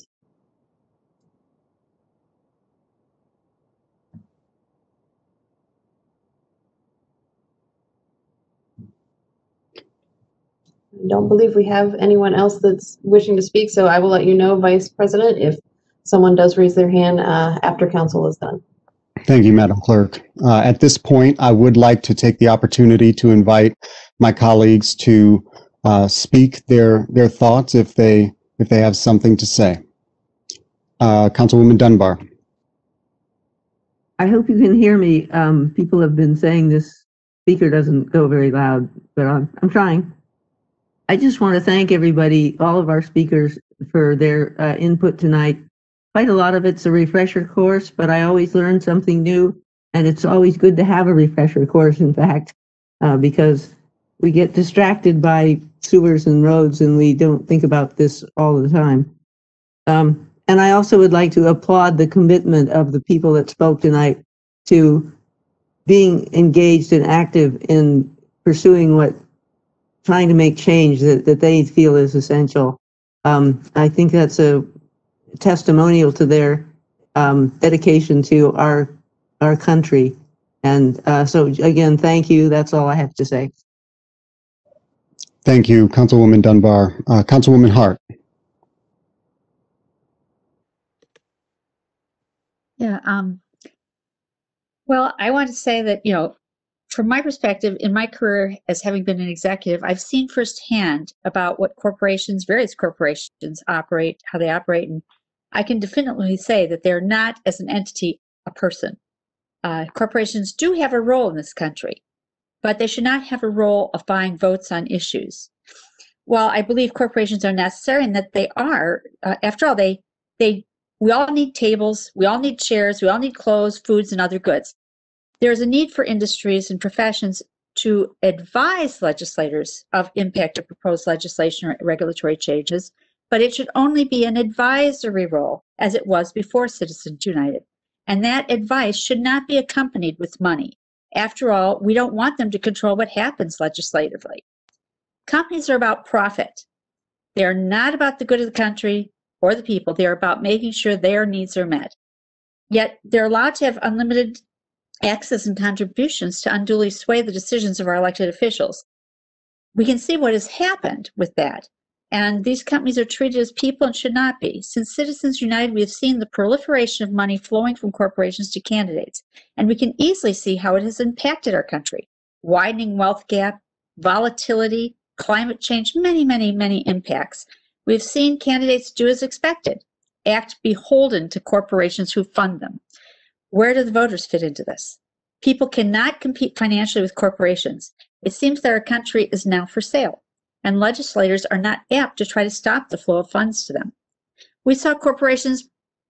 I don't believe we have anyone else that's wishing to speak, so I will let you know, Vice President, if someone does raise their hand uh, after council is done.
Thank you, Madam Clerk. Uh, at this point, I would like to take the opportunity to invite my colleagues to uh, speak their their thoughts if they if they have something to say. Uh, Councilwoman Dunbar.
I hope you can hear me. Um, people have been saying this speaker doesn't go very loud, but I'm, I'm trying. I just want to thank everybody, all of our speakers, for their uh, input tonight. quite a lot of it's a refresher course, but I always learn something new. And it's always good to have a refresher course, in fact, uh, because we get distracted by sewers and roads and we don't think about this all the time. Um, and I also would like to applaud the commitment of the people that spoke tonight to being engaged and active in pursuing what, trying to make change that, that they feel is essential. Um, I think that's a testimonial to their um, dedication to our our country. And uh, so again, thank you. That's all I have to say.
Thank you, Councilwoman Dunbar. Uh, Councilwoman Hart.
Yeah. Um, well, I want to say that, you know, from my perspective, in my career as having been an executive, I've seen firsthand about what corporations, various corporations operate, how they operate. And I can definitively say that they're not, as an entity, a person. Uh, corporations do have a role in this country, but they should not have a role of buying votes on issues. While I believe corporations are necessary and that they are, uh, after all, they, they, we all need tables, we all need chairs, we all need clothes, foods, and other goods. There's a need for industries and professions to advise legislators of impact of proposed legislation or regulatory changes, but it should only be an advisory role, as it was before Citizens United. And that advice should not be accompanied with money. After all, we don't want them to control what happens legislatively. Companies are about profit. They are not about the good of the country or the people. They are about making sure their needs are met. Yet they're allowed to have unlimited access and contributions to unduly sway the decisions of our elected officials. We can see what has happened with that. And these companies are treated as people and should not be. Since Citizens United, we have seen the proliferation of money flowing from corporations to candidates, and we can easily see how it has impacted our country. Widening wealth gap, volatility, climate change, many, many, many impacts. We've seen candidates do as expected, act beholden to corporations who fund them. Where do the voters fit into this? People cannot compete financially with corporations. It seems that our country is now for sale, and legislators are not apt to try to stop the flow of funds to them. We saw corporations,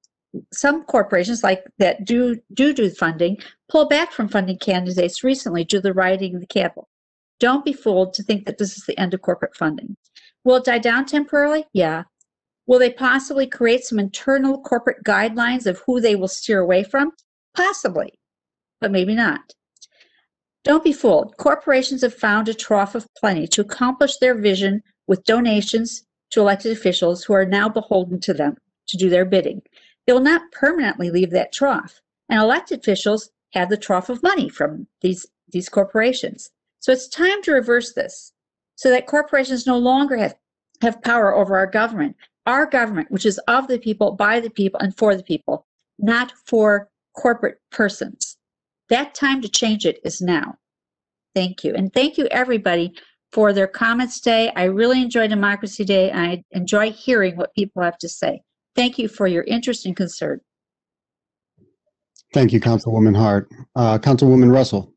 some corporations like that do do, do funding, pull back from funding candidates recently due to the rioting in the Capitol. Don't be fooled to think that this is the end of corporate funding. Will it die down temporarily? Yeah. Will they possibly create some internal corporate guidelines of who they will steer away from? Possibly, but maybe not. Don't be fooled. Corporations have found a trough of plenty to accomplish their vision with donations to elected officials who are now beholden to them to do their bidding. They will not permanently leave that trough, and elected officials have the trough of money from these, these corporations. So it's time to reverse this so that corporations no longer have, have power over our government. Our government, which is of the people, by the people, and for the people, not for corporate persons. That time to change it is now. Thank you. And thank you, everybody, for their comments today. I really enjoy Democracy Day. I enjoy hearing what people have to say. Thank you for your interest and concern.
Thank you, Councilwoman Hart. Uh, Councilwoman Russell.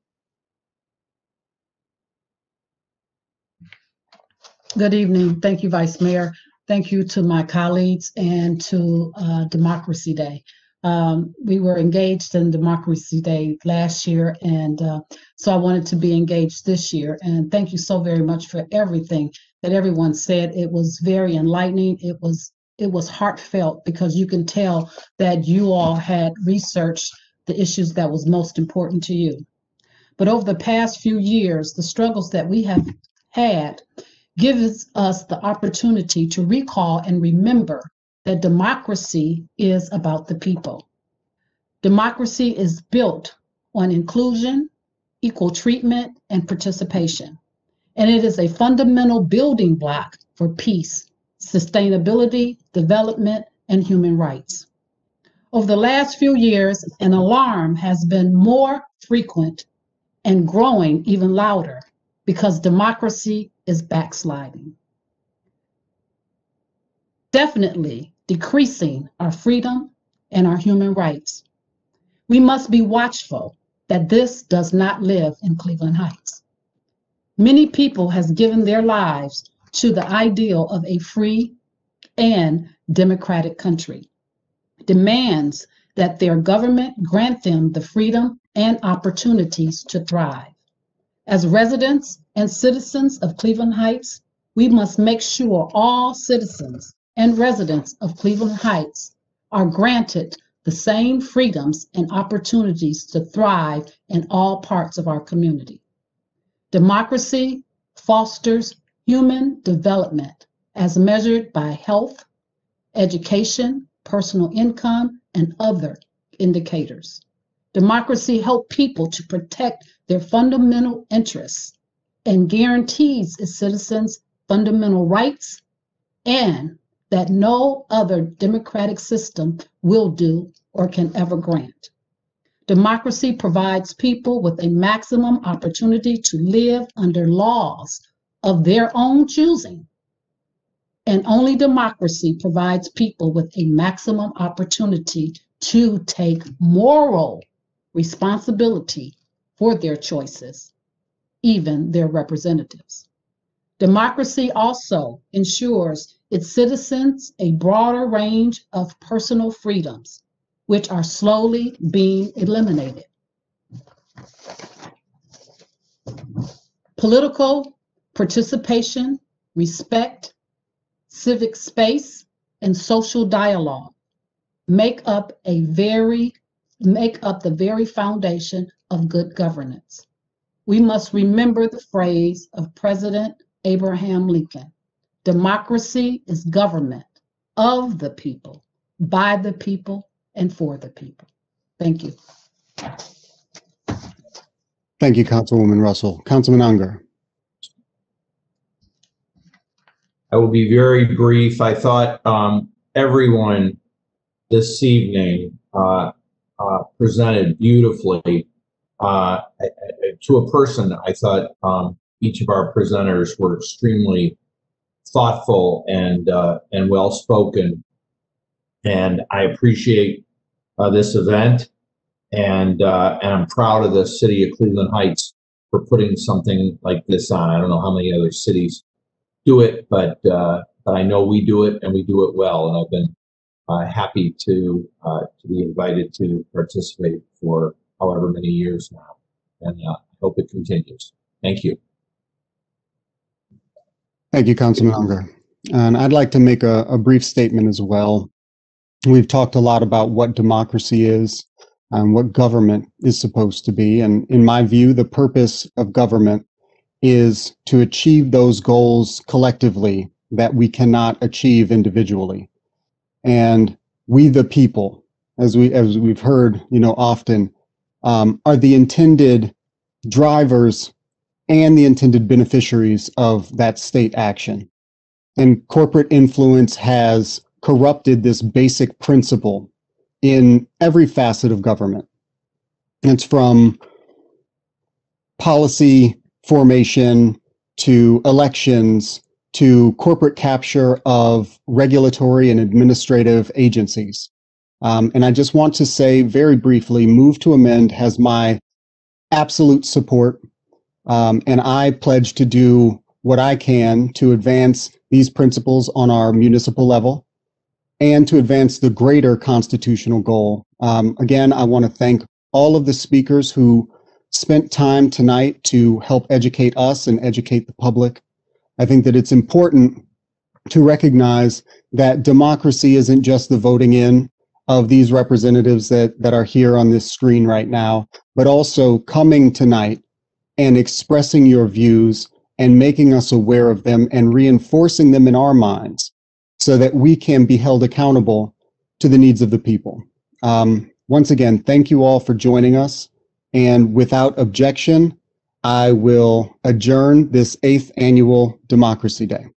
Good evening. Thank you, Vice Mayor. Thank you to my colleagues and to uh, Democracy Day. Um, we were engaged in Democracy Day last year, and uh, so I wanted to be engaged this year. And thank you so very much for everything that everyone said. It was very enlightening. It was it was heartfelt, because you can tell that you all had researched the issues that was most important to you. But over the past few years, the struggles that we have had gives us the opportunity to recall and remember that democracy is about the people. Democracy is built on inclusion, equal treatment, and participation. And it is a fundamental building block for peace, sustainability, development, and human rights. Over the last few years, an alarm has been more frequent and growing even louder because democracy is backsliding. Definitely decreasing our freedom and our human rights. We must be watchful that this does not live in Cleveland Heights. Many people have given their lives to the ideal of a free and democratic country. demands that their government grant them the freedom and opportunities to thrive. As residents and citizens of Cleveland Heights, we must make sure all citizens and residents of Cleveland Heights are granted the same freedoms and opportunities to thrive in all parts of our community. Democracy fosters human development as measured by health, education, personal income, and other indicators. Democracy helps people to protect their fundamental interests and guarantees its citizens fundamental rights, and that no other democratic system will do or can ever grant. Democracy provides people with a maximum opportunity to live under laws of their own choosing. And only democracy provides people with a maximum opportunity to take moral responsibility for their choices, even their representatives. Democracy also ensures its citizens a broader range of personal freedoms, which are slowly being eliminated. Political participation, respect, civic space, and social dialogue make up a very make up the very foundation of good governance. We must remember the phrase of President Abraham Lincoln: democracy is government of the people, by the people, and for the people. Thank you.
Thank you, Councilwoman Russell. Councilman Unger.
I will be very brief. I thought um, everyone this evening uh, uh, presented beautifully. Uh, to a person, I thought um, each of our presenters were extremely thoughtful and uh, and well-spoken. And I appreciate uh, this event, and uh, and I'm proud of the city of Cleveland Heights for putting something like this on. I don't know how many other cities do it, but uh, but I know we do it, and we do it well. And I've been uh, happy to uh, to be invited to participate for however many years now, and uh, I hope it continues. Thank you.
Thank you, Councilman Unger. And I'd like to make a, a brief statement as well. We've talked a lot about what democracy is and what government is supposed to be. And in my view, the purpose of government is to achieve those goals collectively that we cannot achieve individually. And we, the people, as we as we've heard, you know, often, um, are the intended drivers and the intended beneficiaries of that state action. And corporate influence has corrupted this basic principle in every facet of government. It's from policy formation to elections to corporate capture of regulatory and administrative agencies. Um, and I just want to say very briefly, Move to Amend has my absolute support. Um, and I pledge to do what I can to advance these principles on our municipal level and to advance the greater constitutional goal. Um, again, I want to thank all of the speakers who spent time tonight to help educate us and educate the public. I think that it's important to recognize that democracy isn't just the voting in of these representatives that, that are here on this screen right now, but also coming tonight and expressing your views and making us aware of them and reinforcing them in our minds so that we can be held accountable to the needs of the people. Um, once again, thank you all for joining us. And without objection, I will adjourn this eighth annual Democracy Day.